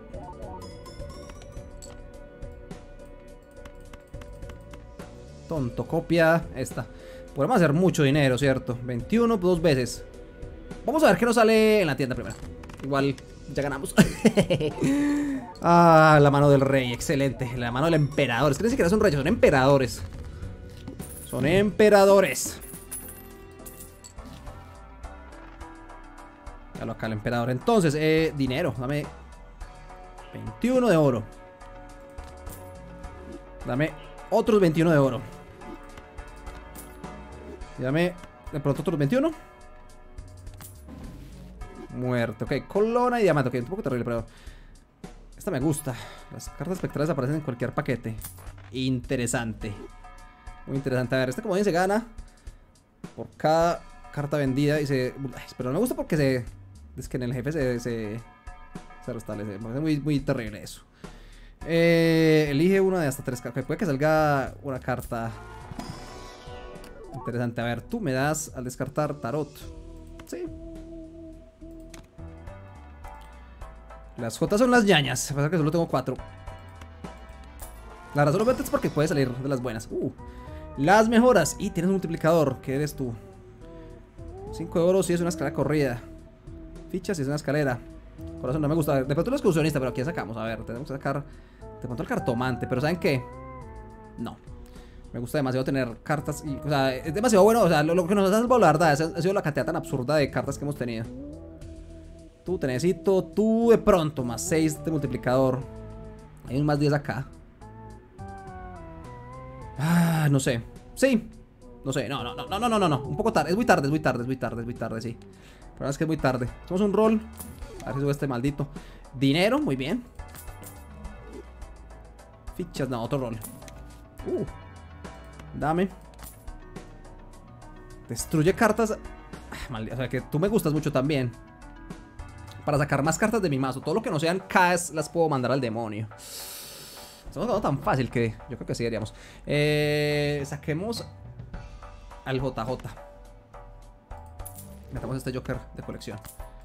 Tonto, copia esta. Podemos hacer mucho dinero, ¿cierto? 21, 2 veces. Vamos a ver qué nos sale en la tienda primero. Igual ya ganamos. Ah, la mano del rey, excelente. La mano del emperador. Es que ni siquiera son reyes, son emperadores. Son emperadores. Ya lo acá el emperador. Entonces, dinero. Dame 21 de oro. Dame otros 21 de oro. Dame de pronto otros 21. Muerte, ok. Colona y diamante, ok, un poco terrible, pero esta me gusta. Las cartas espectrales aparecen en cualquier paquete. Interesante. Muy interesante. A ver, este comodín se gana por cada carta vendida y se... Ay, pero no me gusta porque se... Es que en el jefe se restablece. Me parece muy, muy terrible eso. Elige una de hasta 3 cartas. Puede que salga una carta interesante. A ver, tú me das al descartar tarot. Sí. Las J son las ñañas. Pasa que solo tengo 4. La razón es porque puede salir de las buenas. Las mejoras. Y tienes un multiplicador. ¿Qué eres tú? 5 de oro si es una escalera corrida. Fichas si es una escalera. Corazón no me gusta. De pronto el excursionista, pero aquí sacamos. A ver, tenemos que sacar de pronto el cartomante. Pero ¿saben qué? No. Me gusta demasiado tener cartas. O sea, es demasiado bueno. O sea, lo que nos ha salvado, la verdad, ha sido la cantidad tan absurda de cartas que hemos tenido. Tú te necesito. Tú de pronto. Más 6 de multiplicador. Hay un más 10 acá. Ah, no sé. Sí. No sé. No. Un poco tarde. Es muy tarde, sí. Pero es que es muy tarde. Hacemos un roll. A ver si sube este maldito. Dinero, muy bien. Fichas, no, otro roll. Dame. Destruye cartas. O sea que tú me gustas mucho también. Para sacar más cartas de mi mazo. Todo lo que no sean Ks las puedo mandar al demonio. Estamos dando tan fácil que yo creo que sí haríamos. Saquemos al JJ. Metamos este Joker de colección.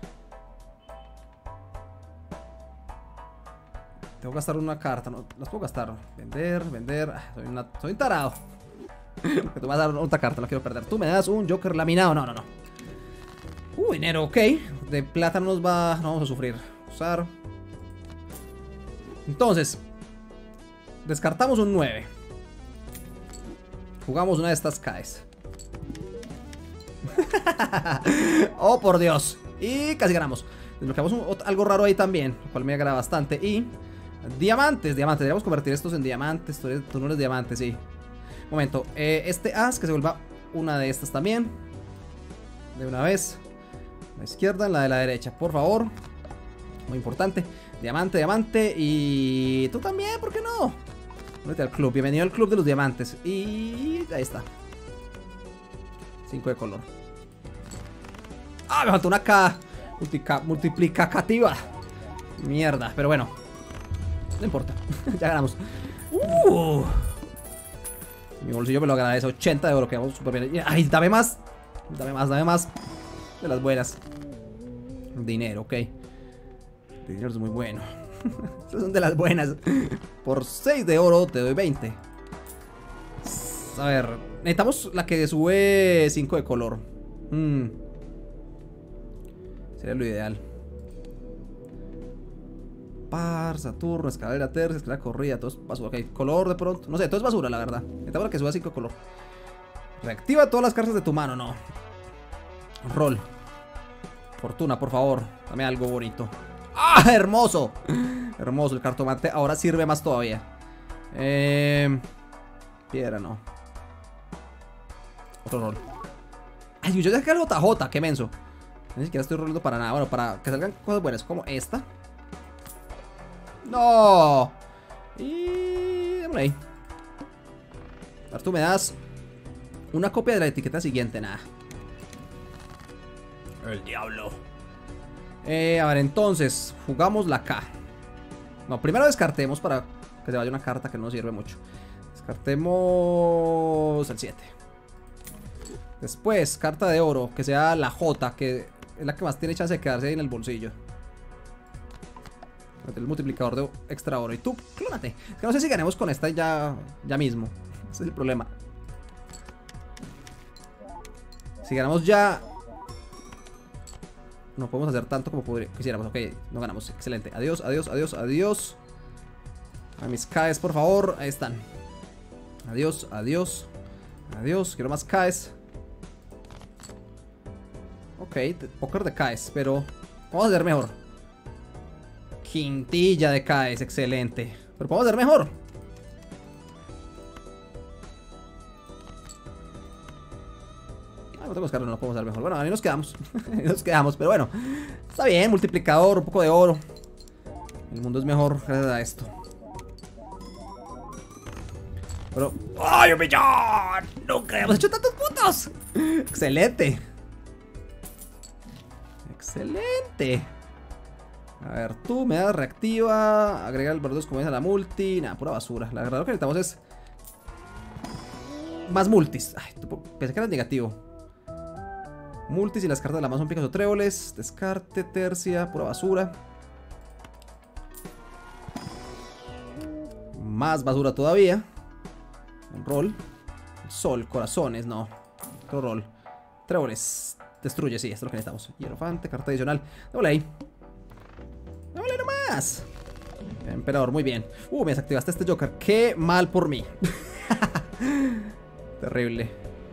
Tengo que gastar una carta. No las puedo gastar. Vender. Soy un tarado. Que tú me vas a dar otra carta, no quiero perder. Tú me das un Joker laminado. No. Dinero, ok. De plata no vamos a sufrir. Usar. Entonces, descartamos un 9. Jugamos una de estas Ks. Oh, por Dios. Y casi ganamos. Desbloqueamos algo raro ahí también, lo cual me agrada bastante. Y diamantes. Deberíamos convertir estos en diamantes. Tú no eres diamante, sí. Momento, este as que se vuelva una de estas también. De una vez. La izquierda, la de la derecha, por favor. Muy importante. Diamante. Y tú también, ¿por qué no? Únete al club, bienvenido al club de los diamantes. Y ahí está. 5 de color. Me faltó una K multiplicativa. Mierda, pero bueno. No importa, ya ganamos. Mi bolsillo me lo agradece. 80 de oro, quedamos súper bien. Ay, dame más. De las buenas. Dinero, ok. Dinero es muy bueno. Estas son de las buenas. Por 6 de oro te doy 20. A ver, necesitamos la que sube 5 de color. Sería lo ideal. Par, Saturno, escalera tercia, escalera corrida. Todo es basura. Ok, color de pronto. No sé, todo es basura, la verdad. Necesitamos la que suba 5 de color. Reactiva todas las cartas de tu mano, no. Roll. Fortuna, por favor. Dame algo bonito. ¡Ah! ¡Hermoso! Hermoso el cartomante. Ahora sirve más todavía. Piedra, no. Otro rol. Ay, yo ya saqué el JJ. Qué menso. Ni siquiera estoy rolando para nada. Bueno, para que salgan cosas buenas como esta. ¡No! Y... démosle ahí. Ahora tú me das una copia de la etiqueta siguiente. Nada. El diablo. A ver, entonces jugamos la K. No, primero descartemos para que se vaya una carta que no nos sirve mucho. Descartemos el 7. Después, carta de oro, que sea la J, que es la que más tiene chance de quedarse ahí en el bolsillo. El multiplicador de extra oro. Y tú, clónate. Es que no sé si ganemos con esta ya mismo. Ese es el problema. Si ganamos ya, no podemos hacer tanto como quisiéramos. Ok, no ganamos. Excelente. Adiós. A mis Ks, por favor. Ahí están. Adiós. Quiero más Ks. Ok, póker de Ks, pero vamos a hacer mejor. Quintilla de Ks, excelente. Pero podemos hacer mejor. no tengo descarga, no lo podemos dar mejor. Bueno, ahí nos quedamos. Ahí nos quedamos, pero bueno. Está bien, multiplicador, un poco de oro. El mundo es mejor gracias a esto. Pero... ¡ay, un millón! ¡Nunca hemos hecho tantos puntos! ¡Excelente! ¡Excelente! A ver, tú me das reactiva. Agrega el valor 2 como es a la multi. Nada, pura basura. La verdad lo que necesitamos es más multis. Ay, pensé que era negativo. Multis y las cartas de la mano son picas o tréboles. Descarte, tercia, pura basura. Más basura todavía. Un rol. Sol, corazones, no. Otro rol. Tréboles. Destruye, sí, esto es lo que necesitamos. Hierofante, carta adicional. Démosle ahí. Démosle nomás. Emperador, muy bien. Me desactivaste este Joker. Qué mal por mí. Terrible.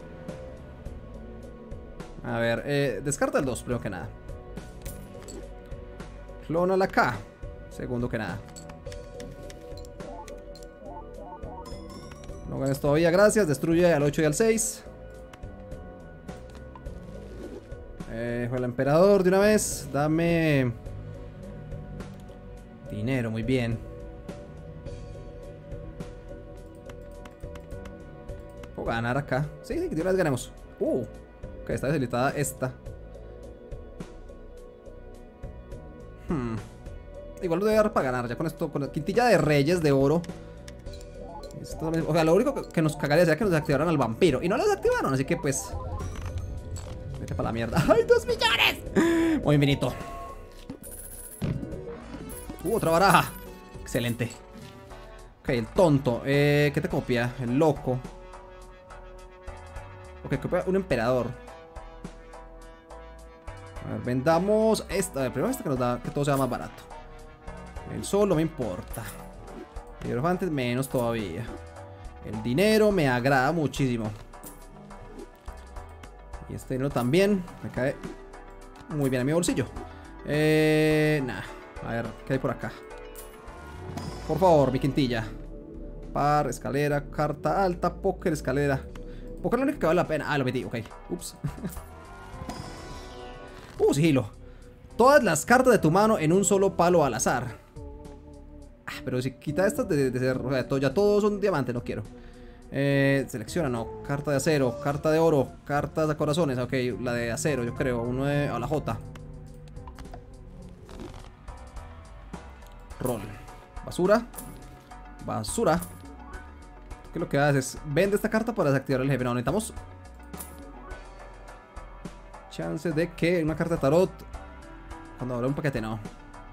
A ver, descarta el 2, primero que nada. Clona la K. Segundo que nada. No ganes todavía, gracias. Destruye al 8 y al 6. Fue el emperador de una vez. Dame dinero, muy bien. Puedo ganar acá. Sí, sí, de una vez ganemos. Ok, está deshabilitada esta. Igual lo debe dar para ganar. Ya con esto, con la quintilla de reyes de oro. Esto, o sea, lo único que nos cagaría sería que nos desactivaran al vampiro. Y no lo desactivaron, así que pues... vete para la mierda. ¡Ay, 2 millones! Muy bienito. Otra baraja. Excelente. Ok, el tonto. ¿Qué te copia? El loco. Ok, copia un emperador. A ver, vendamos esta. Primero esta que nos da que todo sea más barato. El sol no me importa. Hierofantes menos todavía. El dinero me agrada muchísimo. Y este dinero también me cae muy bien a mi bolsillo. Nah. A ver, ¿qué hay por acá? Por favor, mi quintilla. Par, escalera, carta alta, póker, escalera. Póker es lo único que vale la pena. Ah, lo metí, ok. Ups. Sigilo. Todas las cartas de tu mano en un solo palo al azar. Pero si quita estas de ser... o sea, ya todos son diamantes, no quiero. Selecciona, no. Carta de acero, carta de oro, cartas de corazones. Ok, la de acero, yo creo. Uno de... a la J. Roll. Basura. Basura. ¿Qué es lo que haces? Vende esta carta para desactivar el jefe. No, necesitamos chances de que una carta de tarot. Cuando abra un paquete, no.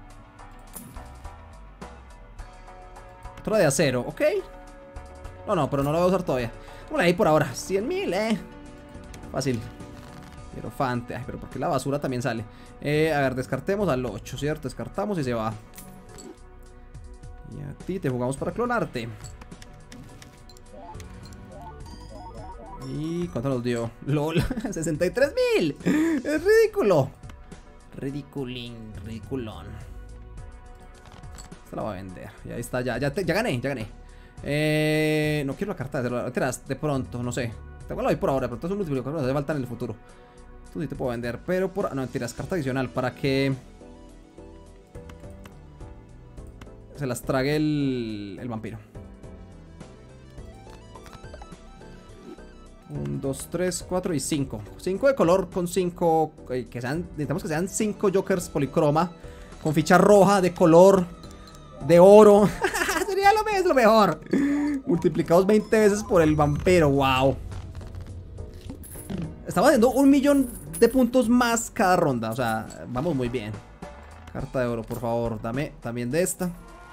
Otra de acero, ok. No, pero no la voy a usar todavía. Vamos ahí por ahora. 100.000, fácil. Hierofante. Ay, pero porque la basura también sale. A ver, descartemos al 8, ¿cierto? Descartamos y se va. Y a ti te jugamos para clonarte. ¿Y cuánto nos dio? LOL, 63.000. Es ridículo. Ridiculín, ridiculón. Esta la voy a vender. Y ahí está, ya gané, ya gané. No quiero la carta de pronto, no sé. Tengo la voy por ahora, pero esto es un multiplicador que nos hace falta en el futuro. Esto sí te puedo vender, pero por... no, mentiras, carta adicional para que se las trague el vampiro. 1, 2, 3, 4 y 5. 5 de color con 5. Necesitamos que sean 5 jokers policroma. Con ficha roja, de color, de oro. Sería lo mejor. Multiplicados 20 veces por el vampiro. Wow. Estamos haciendo 1 millón de puntos más cada ronda. O sea, vamos muy bien. Carta de oro, por favor. Dame también de esta.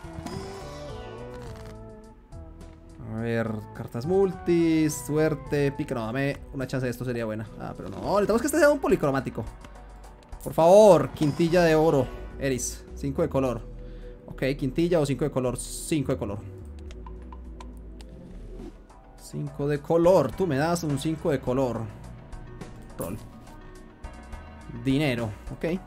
A ver, cartas multis, suerte, pica, no, dame una chance de esto, sería buena. Pero no, necesitamos que este sea un policromático. Por favor, quintilla de oro, Eris, 5 de color. Ok, quintilla o 5 de color, 5 de color. 5 de color, tú me das un 5 de color. Roll. Dinero, ok.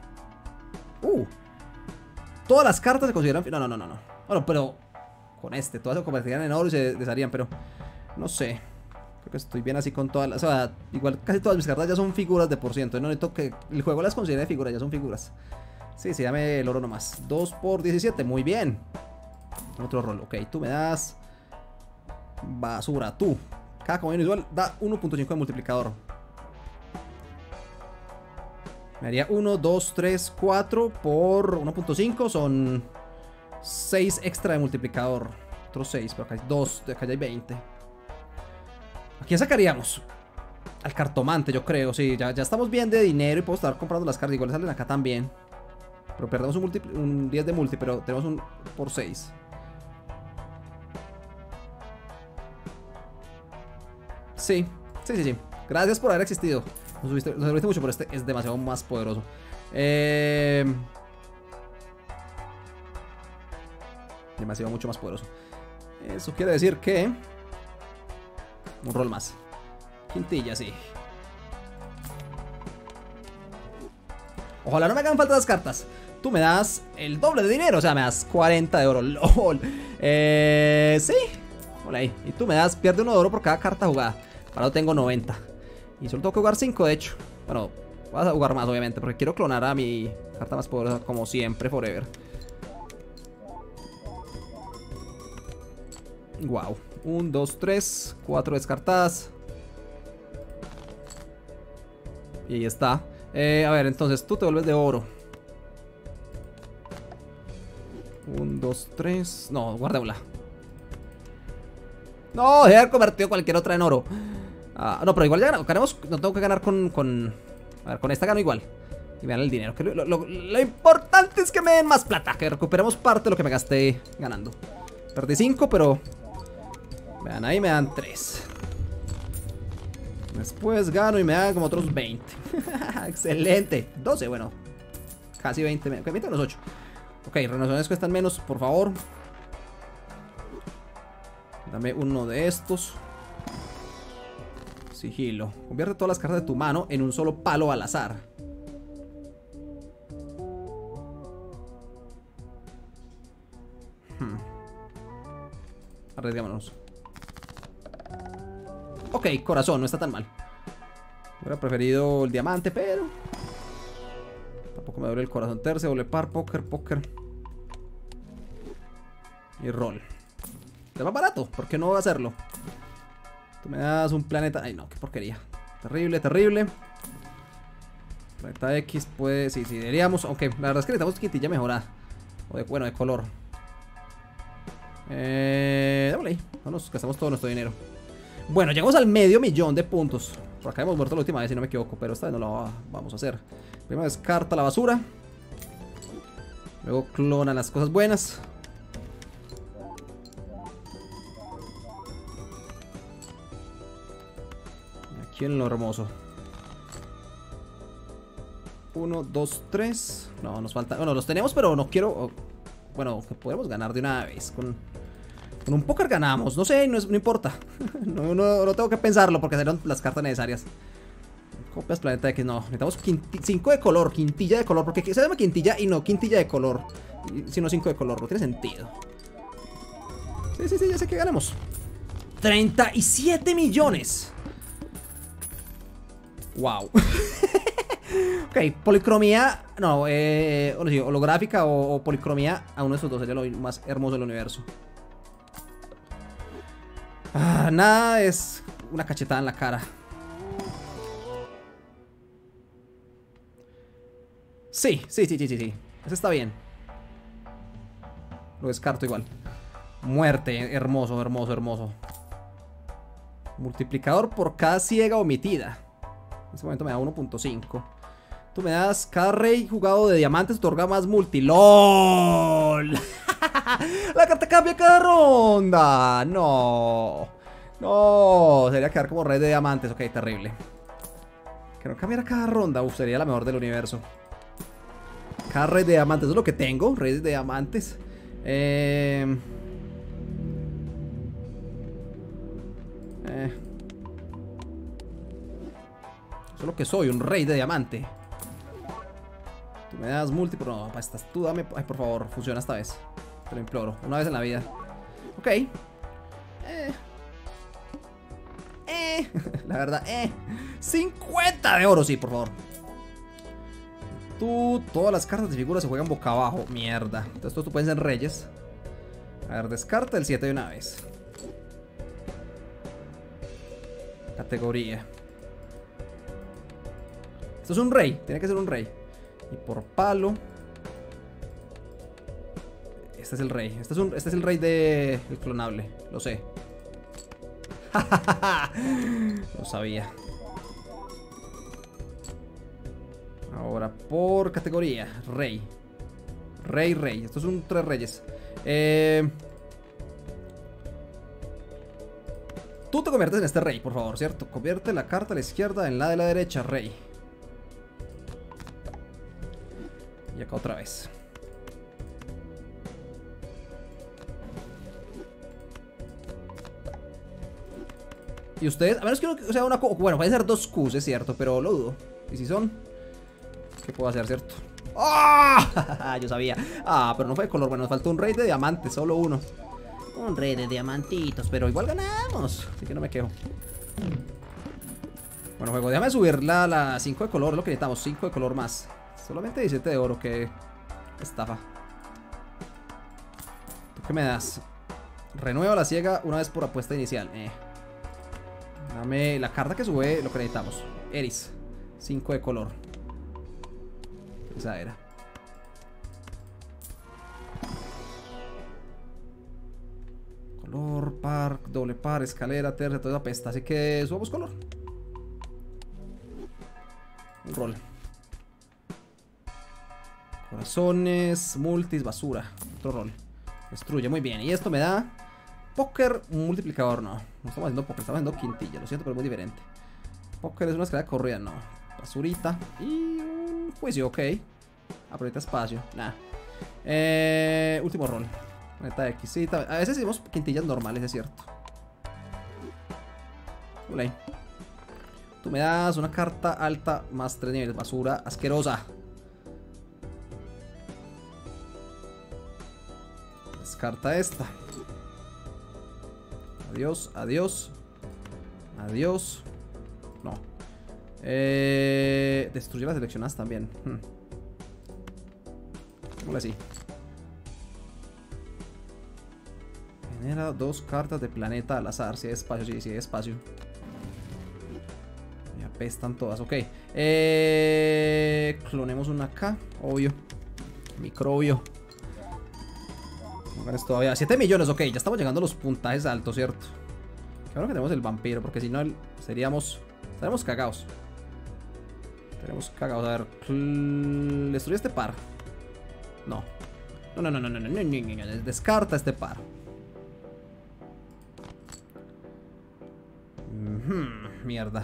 Todas las cartas se consideran... No. Bueno, pero... con este, todas se convertirían en oro y se desharían, pero no sé. Creo que estoy bien así con todas las... O sea, igual casi todas mis cartas ya son figuras de por ciento. No necesito que el juego las considere figuras, ya son figuras. Sí, sí, dame el oro nomás. 2 por 17, muy bien. Otro rol, ok, tú me das... basura, tú. Cada comodín visual da 1.5 de multiplicador. Me haría 1, 2, 3, 4 por 1.5. Son 6 extra de multiplicador. Otros 6, pero acá hay 2, acá ya hay 20. ¿A quién sacaríamos? Al cartomante, yo creo, sí. Ya estamos bien de dinero y puedo estar comprando las cartas. Igual salen acá también. Pero perdemos un 10 de multi, pero tenemos un por 6. Sí. Gracias por haber existido. Nos serviste mucho, pero este es demasiado más poderoso. Demasiado mucho más poderoso. Eso quiere decir que... un rol más. Quintilla, sí. Ojalá no me hagan falta las cartas. Tú me das el doble de dinero. O sea, me das 40 de oro. LOL. Sí. Hola ahí. Y tú me das, pierde 1 de oro por cada carta jugada. Ahora tengo 90. Y solo tengo que jugar 5, de hecho. Bueno, vas a jugar más, obviamente, porque quiero clonar a mi carta más poderosa, como siempre, forever. Wow. 1, 2, 3, 4 descartadas. Y ahí está. A ver, entonces tú te vuelves de oro. 1, 2, 3. No, guardémosla. No, debe haber convertido cualquier otra en oro. No, pero igual ya ganamos. No tengo que ganar con... A ver, con esta gano igual. Y me dan el dinero. Que lo importante es que me den más plata. Que recuperemos parte de lo que me gasté ganando. Perdí 5, pero... vean, ahí me dan 3. Después gano y me dan como otros 20. Excelente. 12, bueno. Casi 20. 20 menos 8. Ok, renovaciones cuestan menos, por favor. Dame uno de estos. Sigilo. Convierte todas las cartas de tu mano en un solo palo al azar. Arriesgámonos. Ok, corazón, no está tan mal. Hubiera preferido el diamante, pero... tampoco me duele el corazón. Tercio, doble par, póker. Y rol. Es más barato, ¿por qué no hacerlo? Tú me das un planeta... ay no, qué porquería. Terrible. Planeta X puede... sí, deberíamos... aunque la verdad es que necesitamos quintilla mejorada. O de, bueno, de color. Démosle ahí. No nos gastamos todo nuestro dinero. Bueno, llegamos al $500,000 de puntos. Por acá hemos muerto la última vez, si no me equivoco. Pero esta vez no lo vamos a hacer. Primero descarta la basura. Luego clona las cosas buenas. Aquí en lo hermoso. 1, 2, 3. No, nos falta... bueno, los tenemos, pero no quiero... bueno, que podemos ganar de una vez. Con un póker ganamos. No sé, no importa. no tengo que pensarlo porque serán las cartas necesarias. Copias Planeta X, no. Necesitamos 5 de color, quintilla de color. Porque se llama quintilla y no quintilla de color. Sino 5 de color, no tiene sentido. Sí, ya sé que ganamos. 37 millones. Wow. Ok, policromía. No, sí, holográfica o policromía. A uno de esos dos sería lo más hermoso del universo. Nada es una cachetada en la cara. Sí. Ese está bien. Lo descarto igual. Muerte, hermoso. Multiplicador por cada ciega omitida. En este momento me da 1.5. Tú me das cada rey jugado de diamantes otorga más multi. ¡LOL! La carta cambia cada ronda. No, sería quedar como rey de diamantes. Ok, terrible. Que no cambiara cada ronda. Uf, sería la mejor del universo. Cada rey de diamantes, eso es lo que tengo. Reyes de diamantes. Eso es lo que soy, un rey de diamante. Tú me das múltiplo. No, tú dame. Ay, por favor, funciona esta vez. Te lo imploro, una vez en la vida. Ok. la verdad. 50 de oro, sí, por favor. Todas las cartas de figuras se juegan boca abajo. Mierda. Entonces tú pueden ser reyes. A ver, descarta el 7 de una vez. Categoría. Esto es un rey. Tiene que ser un rey. Y por palo. Este es el rey. Este es el rey del clonable. Lo sé. Lo sabía. Ahora por categoría. Rey. Rey. Estos son 3 reyes. Tú te conviertes en este rey, por favor, ¿cierto? Convierte la carta a la izquierda en la de la derecha, rey. Y acá otra vez. Y ustedes, a menos que uno sea una... Bueno, puede ser 2 Qs, es cierto, pero lo dudo. ¿Y si son? ¿Qué puedo hacer, cierto? ¡Ah! Yo sabía. Ah, pero no fue de color. Bueno, nos faltó un rey de diamantes, solo uno. Un rey de diamantitos, pero igual ganamos. Así que no me quejo. Bueno, juego, déjame subir la 5 de color. Es lo que necesitamos, 5 de color más. Solamente 17 de oro, que estafa. ¿Tú qué me das? Renueva la ciega una vez por apuesta inicial. Dame la carta que sube lo que necesitamos. Eris, 5 de color. Esa era. Color, par, doble par, escalera, tercia, toda esa pesta. Así que subamos color. Un rol. Corazones, multis, basura. Otro rol. Destruye, muy bien. Y esto me da póker multiplicador, no. No estamos haciendo póker, estamos haciendo quintilla. Lo siento, pero es muy diferente. Póker es una escalera de corrida, no. Basurita. Y un juicio, ok. Aprovecha espacio, nah. Último rol. Moneta X, sí, a veces hicimos quintillas normales, es cierto. Ulay. Tú me das una carta alta más 3 niveles. Basura asquerosa. Descarta esta. Adiós, adiós. Adiós. No. Destruye las seleccionadas también. Así. Genera 2 cartas de planeta al azar. Si hay espacio, sí, si hay espacio. Me apestan todas, ok. Clonemos una acá, obvio. Microbio. Todavía 7 millones, ok. Ya estamos llegando a los puntajes altos, ¿cierto? Qué bueno que tenemos el vampiro, porque si no estaríamos cagados. Estaríamos cagados. A ver, destruye este par. No. No. Descarta este par. Mierda.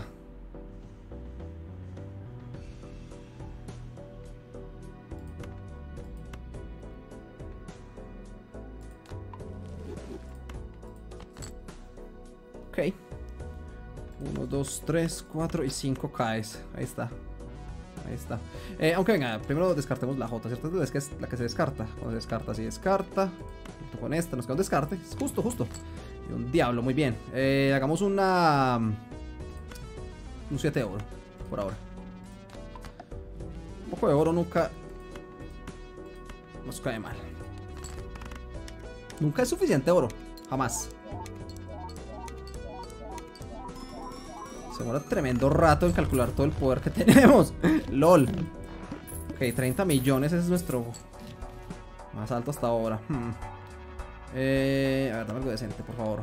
Ok. 1, 2, 3, 4 y 5 caes. Ahí está. Ahí está. Aunque venga, primero descartemos la J, ¿cierto? Es que es la que se descarta. Cuando se descarta, sí descarta. Junto con esta, nos queda un descarte. Es justo. Y un diablo, muy bien. Hagamos un 7 de oro. Por ahora. Un poco de oro nunca nos cae mal. Nunca es suficiente oro. Jamás. Se demora tremendo rato en calcular todo el poder que tenemos. LOL. Ok, 30 millones. Ese es nuestro más alto hasta ahora. A ver, dame algo decente, por favor.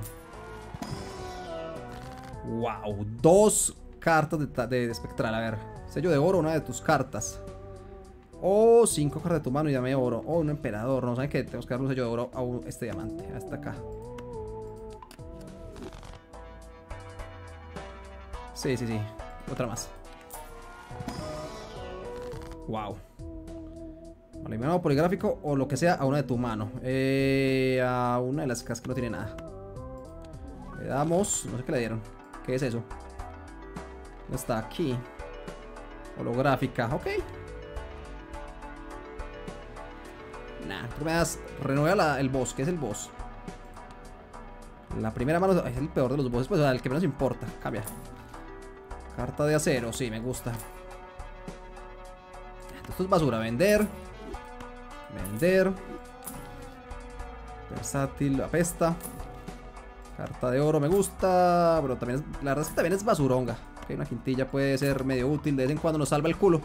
Wow, 2 cartas de espectral. A ver, sello de oro, una de tus cartas. O 5 cartas de tu mano y dame oro. O un emperador. No saben que tenemos que darle un sello de oro a este diamante. Hasta acá. Sí. Otra más. Wow. Vale, mano poligráfico o lo que sea a una de tu mano. A una de las casas que no tiene nada. Le damos. No sé qué le dieron. ¿Qué es eso? ¿Dónde está? Aquí. Holográfica. Ok. Nah, tú me das. Renueva el boss. ¿Qué es el boss? La primera mano es el peor de los bosses. Pues el que menos importa. Cambia. Carta de acero, sí, me gusta. Esto es basura, vender. Vender. Versátil, apesta. Carta de oro me gusta. Pero también es, la verdad es que también es basuronga. Okay, una quintilla puede ser medio útil. De vez en cuando nos salva el culo.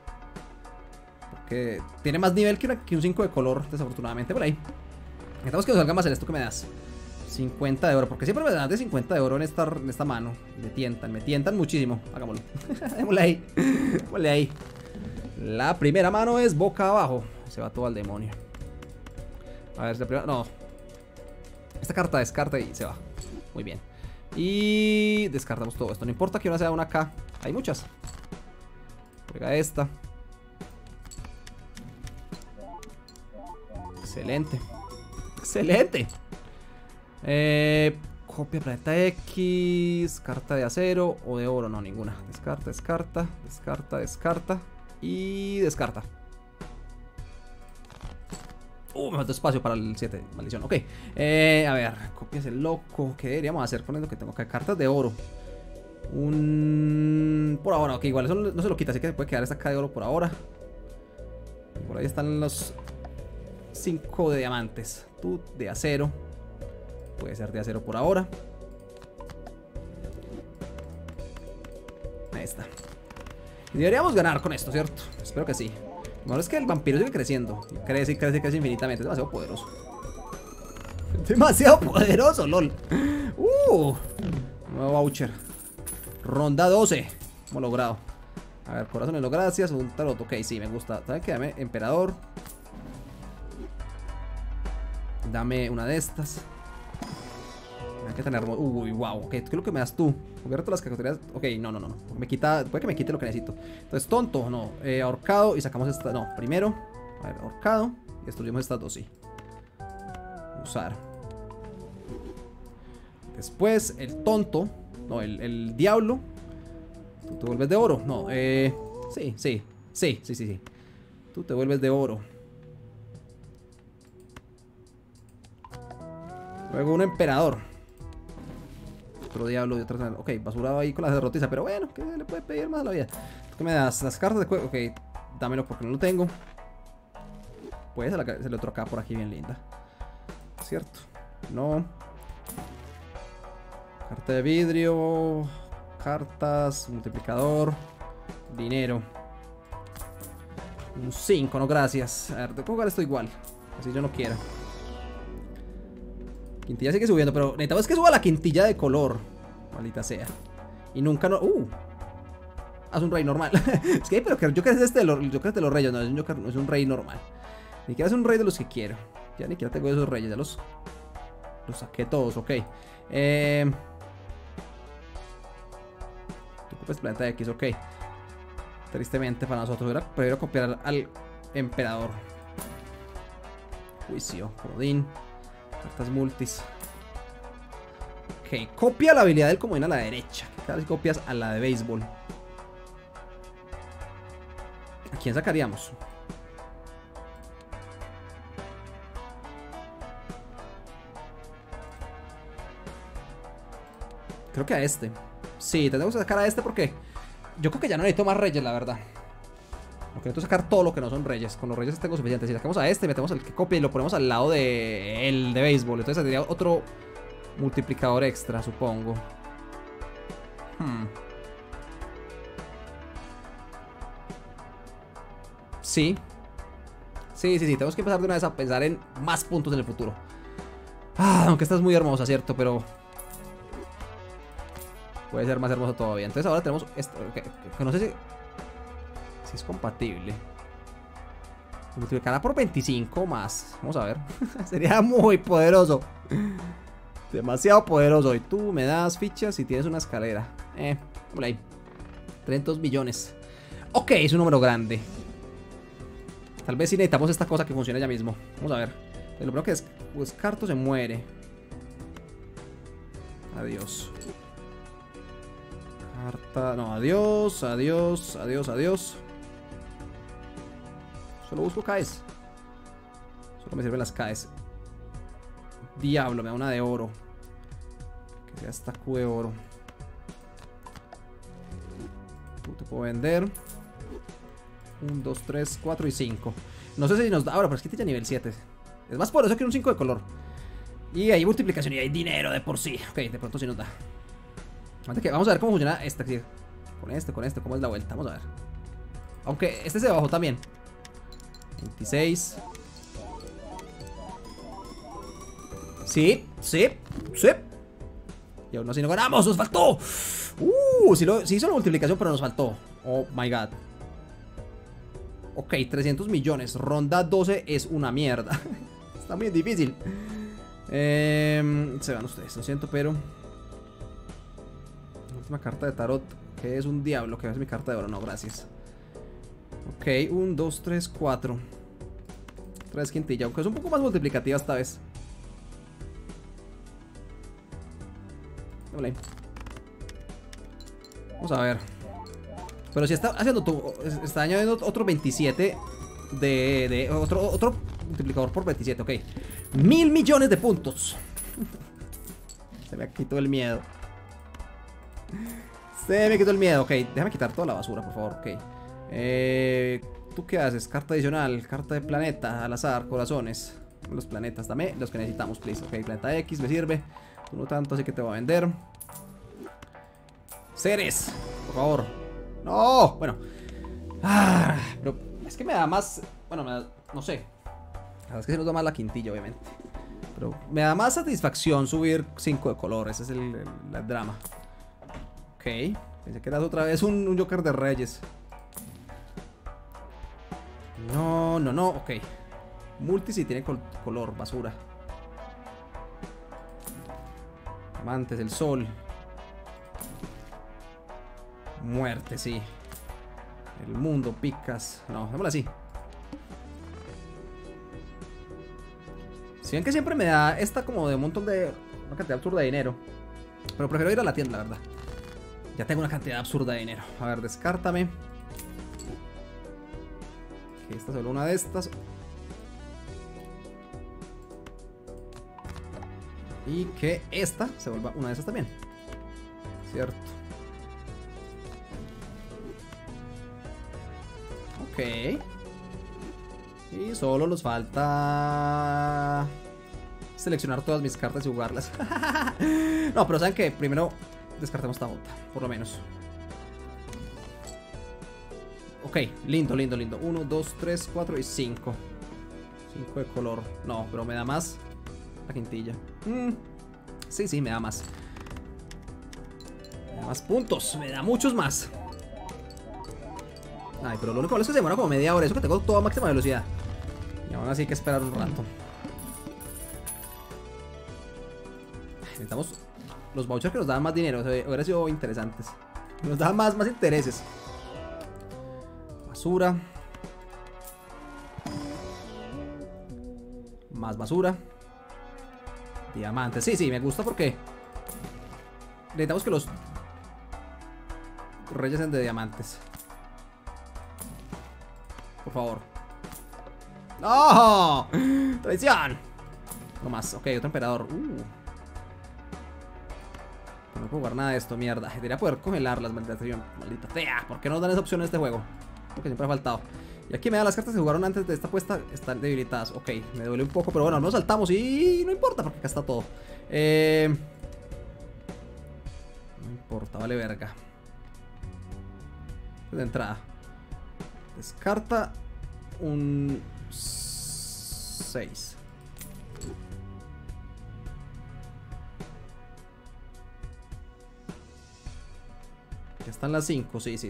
Porque tiene más nivel que un 5 de color, desafortunadamente, por ahí. Necesitamos que nos salga más en esto que me das. 50 de oro, porque siempre me das de 50 de oro en esta mano. Me tientan muchísimo. Hagámoslo. Démosle ahí. Démosle ahí. La primera mano es boca abajo. Se va todo al demonio. A ver, la primera. No. Esta carta descarta y se va. Muy bien. Y descartamos todo esto. No importa que una sea una K. Hay muchas. Juega esta. Excelente. Excelente. Copia planeta X. Carta de acero o de oro. No, ninguna. Descarta, descarta. Descarta, descarta. Y descarta. Me falta espacio para el 7. Maldición. Ok. A ver. Copias el loco. ¿Qué deberíamos hacer con lo que tengo acá? Cartas de oro. Por ahora. Ok, igual eso no se lo quita. Así que se puede quedar esta acá de oro por ahora. Por ahí están los 5 de diamantes. Tú de acero. Puede ser de acero por ahora. Ahí está. Y deberíamos ganar con esto, ¿cierto? Espero que sí. Lo malo es que el vampiro sigue creciendo. Crece y crece y crece infinitamente. Es demasiado poderoso. Demasiado poderoso, lol. Nuevo voucher. Ronda 12. Hemos logrado. A ver, corazones, no gracias. Un tarot. Ok, sí, me gusta. ¿Saben qué? Dame emperador. Dame una de estas. Hay que tener. Uy, wow. Ok, ¿qué es lo que me das tú? Cubierto las categorías. Ok, no. Me quita. Puede que me quite lo que necesito. Entonces, tonto, no. Ahorcado y sacamos esta. No, primero. A ver, ahorcado. Y destruimos estas dos, sí. Usar. Después, el tonto. No, el diablo. Tú te vuelves de oro. No, sí. Tú te vuelves de oro. Luego un emperador. Otro diablo y otra. Ok, basurado ahí con la derrotiza. Pero bueno, ¿qué le puede pedir más a la vida? ¿Qué me das? Las cartas de juego. Ok, dámelo porque no lo tengo. Pues se le otro acá por aquí bien linda. ¿Cierto? No. Carta de vidrio. Cartas. Multiplicador. Dinero. Un 5, no gracias. A ver, tengo que jugar esto igual. Así yo no quiero. Quintilla sigue subiendo, pero necesitamos que suba la quintilla de color. Maldita sea. Y nunca no. Haz un rey normal. Es que, pero yo creo que es de los reyes. No, es un rey normal. Ni siquiera es un rey de los que quiero. Ya ni siquiera tengo esos reyes. Ya los saqué todos, ok. Tú ocupes planeta X, ok. Tristemente para nosotros. Prefiero copiar al emperador. Juicio, Odín. Cartas multis. Ok, copia la habilidad del comodín a la derecha. Cada vez copias a la de béisbol. ¿A quién sacaríamos? Creo que a este. Sí, tenemos que sacar a este porque yo creo que ya no necesito más reyes, la verdad. Porque necesito sacar todo lo que no son reyes. Con los reyes tengo suficiente. Si sacamos a este, metemos el que copia y lo ponemos al lado de el de béisbol. Entonces tendría otro multiplicador extra, supongo. Sí. Sí. Tenemos que empezar de una vez a pensar en más puntos en el futuro. Aunque esta es muy hermosa, ¿cierto? Pero puede ser más hermoso todavía. Entonces ahora tenemos esto. Que no sé si es compatible. Multiplicará por 25 más. Vamos a ver. Sería muy poderoso. Demasiado poderoso. Y tú me das fichas si tienes una escalera. Por ahí. 300 millones. Ok, es un número grande. Tal vez si necesitamos esta cosa que funcione ya mismo. Vamos a ver. Lo primero que es, pues Carto se muere. Adiós. Carta. No, adiós. Solo busco Ks. Solo me sirven las Ks. Diablo, me da una de oro. Que sea esta Q de oro. puedo vender. 1, 2, 3, 4 y 5. No sé si nos da ahora, pero es que tiene nivel 7. Es más poderoso que un 5 de color. Y hay multiplicación y hay dinero de por sí. Ok, de pronto sí nos da. Vamos a ver cómo funciona esta. Con este, cómo es la vuelta. Vamos a ver. Aunque este se bajó también. 26. Sí. Y aún así no ganamos. ¡Nos faltó! Sí hizo la multiplicación, pero nos faltó. Oh my god. Ok, 300 millones. Ronda 12 es una mierda. Está muy difícil. Se van ustedes, lo siento, pero... Última carta de tarot, que es un diablo, que es mi carta de oro. No, gracias. Ok, 1, 2, 3, 4. 3 quintilla, aunque es un poco más multiplicativa esta vez. Vale. Vamos a ver. Pero si está haciendo está añadiendo otro 27 de otro multiplicador por 27, ok. 1000 millones de puntos. Se me quitó el miedo. Ok, déjame quitar toda la basura, por favor. Ok. ¿Tú qué haces? Carta adicional, carta de planeta, al azar, corazones. Los planetas, dame los que necesitamos, please. Ok, planeta X me sirve. Tú no tanto, así que te voy a vender. Seres, por favor. No, bueno. Pero es que me da más. Bueno, no sé. La verdad es que se nos da más la quintilla, obviamente. Pero me da más satisfacción subir 5 de color. Ese es el drama. Ok. Pensé que eras otra vez un Joker de Reyes. No. Ok. Multi si tiene color, basura. Amantes, el sol. Muerte, sí. El mundo, picas. No, démoslo así. Si ven que siempre me da esta como de un montón de... Una cantidad absurda de dinero. Pero prefiero ir a la tienda, la verdad. Ya tengo una cantidad absurda de dinero. A ver, descártame. Ok, esta es solo una de estas. Y que esta se vuelva una de esas también. Cierto. Ok. Y solo nos falta seleccionar todas mis cartas y jugarlas. No, pero saben que primero descartemos esta otra, por lo menos. Ok, lindo. 1, 2, 3, 4 y 5. 5 de color. No, pero me da más la quintilla. Sí, me da más. Me da más puntos. Me da muchos más. Ay, pero lo único malo es que se demora como media hora. Eso que tengo toda máxima velocidad. Y aún así hay que esperar un rato. Necesitamos los vouchers que nos dan más dinero. Hubiera sido interesantes. Nos dan más intereses. Basura. Más basura. Diamantes. Sí, me gusta porque necesitamos que los reyes sean de diamantes. Por favor. ¡No! ¡Traición! No más. Ok, otro emperador. No puedo jugar nada de esto, mierda. Debería poder congelarlas, maldita fea. ¿Por qué no nos dan esa opción en este juego? Porque siempre ha faltado. Y aquí me da las cartas que jugaron antes de esta apuesta. Están debilitadas. Ok, me duele un poco, pero bueno, nos saltamos y no importa porque acá está todo. No importa, vale verga. De entrada. Descarta un 6. Ya están las 5, sí.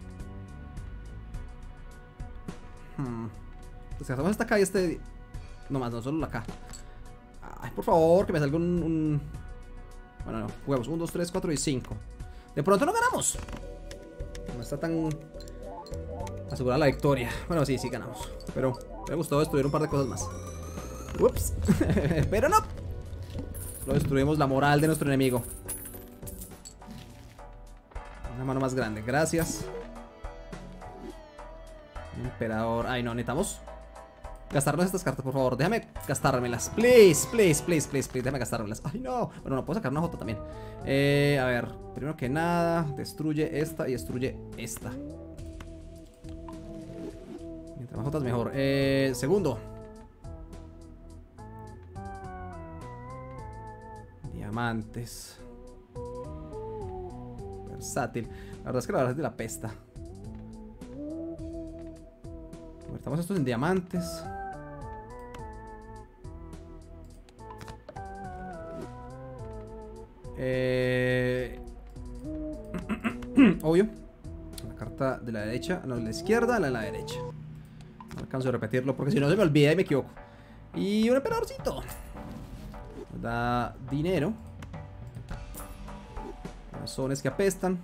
Descartamos esta acá y este... No más, no solo la acá. Ay, por favor, que me salga un... Bueno, no, juguemos 1, 2, 3, 4 y 5. De pronto no ganamos. No está tan asegurada la victoria. Bueno, sí, ganamos. Pero me gustó destruir un par de cosas más. Ups. Pero no. Lo destruimos la moral de nuestro enemigo. Una mano más grande, gracias. Emperador. Ay, no, necesitamos gastarnos estas cartas, por favor. Déjame gastármelas. Please, please, please, please, please. Déjame gastármelas. Ay, no. Bueno, no puedo sacar una J también. A ver, primero que nada, destruye esta y destruye esta. Mientras más Jotas mejor. Segundo. Diamantes. Versátil. La verdad es que la verdad es de la pesta. Convertamos estos en diamantes. Obvio. La carta de la derecha. No, de la izquierda, la de la derecha. No alcanzo a repetirlo porque si no se me olvida y me equivoco. Y un emperadorcito. Nos da dinero. Corazones que apestan.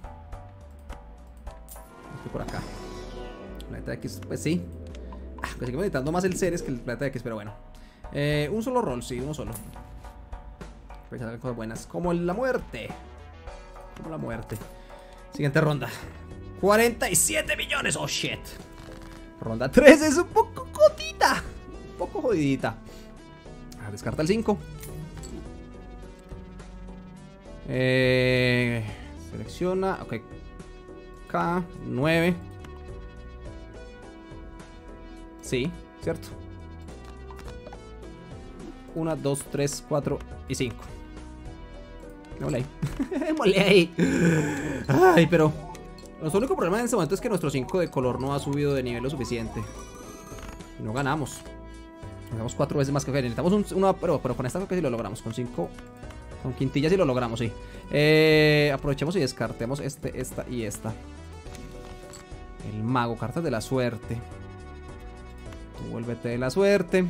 Estoy por acá. Planeta X, pues sí. Pues seguimos necesitando más el Ceres que el Planeta X, pero bueno. Un solo rol, sí, uno solo. Pues salgan cosas buenas. Como la muerte. Como la muerte. Siguiente ronda. 47 millones. Oh shit. Ronda 3 es un poco jodida. Un poco jodidita. Descarta el 5. Selecciona. Ok. K9. Sí, cierto. 1, 2, 3, 4 y 5. Me molé ahí. Me molé ahí. Ay, pero nuestro único problema en este momento es que nuestro 5 de color no ha subido de nivel lo suficiente. Y no ganamos. Ganamos 4 veces más que necesitamos una, pero con esta creo que sí lo logramos. Con 5. Con quintilla sí lo logramos, sí. Aprovechemos y descartemos esta y esta. El mago, cartas de la suerte. Tú vuélvete de la suerte.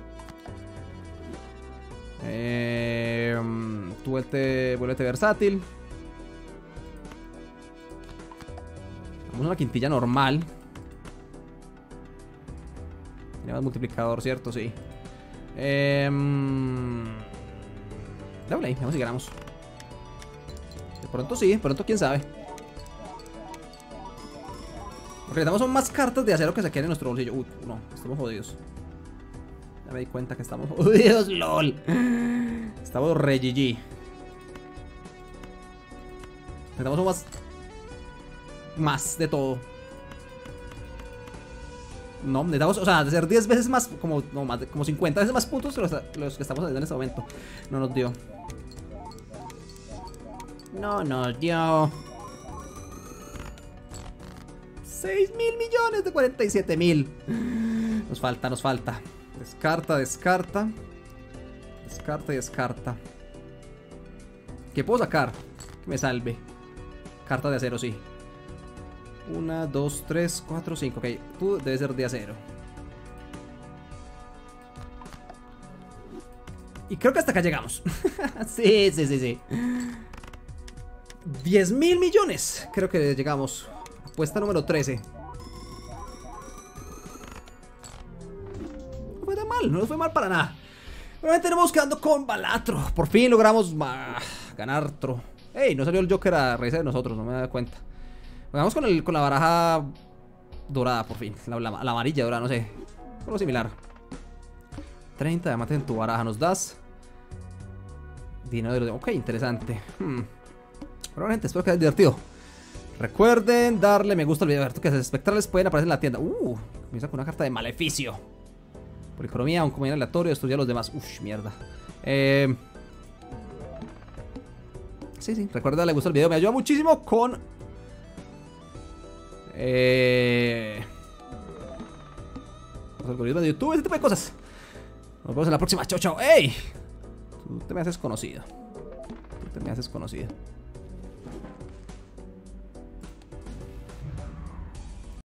Tú vuélvete versátil. Vamos a una quintilla normal. Tenemos multiplicador, ¿cierto? Sí. Dale ahí, vamos si ganamos. De pronto sí, de pronto quién sabe. Lo que necesitamos son más cartas de acero que se queden en nuestro bolsillo. No, estamos jodidos. Ya me di cuenta que estamos jodidos, lol. Estamos re GG. Necesitamos más de todo. No, necesitamos, o sea, de ser 10 veces más, como 50 veces más puntos que los que estamos haciendo en este momento. No nos dio. No nos dio. 6 mil millones de 47 mil. Nos falta, nos falta. Descarta, descarta. Descarta y descarta. ¿Qué puedo sacar? Que me salve. Carta de acero, sí. 1, 2, 3, 4, 5. Ok, tú debes ser de acero. Y creo que hasta acá llegamos. Sí, sí, sí, sí. 10 mil millones. Creo que llegamos. Apuesta número 13. No fue tan mal, no nos fue mal para nada. Nuevamente tenemos quedando con Balatro. Por fin logramos ganar otro. Ey, no salió el Joker a reírse de nosotros, no me da cuenta. Vamos con la baraja dorada, por fin. La amarilla dorada, no sé. Algo similar. 30 diamantes en tu baraja. Nos das dinero de los... Ok, interesante. Bueno, gente, espero que haya divertido. Recuerden darle me gusta al video. Que espectrales pueden aparecer en la tienda. Comienza con una carta de maleficio. Policromía, un comodín aleatorio. Destruye a los demás. Mierda. Sí, recuerden darle me gusta al video. Me ayuda muchísimo con... los algoritmos de YouTube, ese tipo de cosas. Nos vemos en la próxima. Chao, chao. ¡Ey! Tú te me haces conocido. Tú te me haces conocido.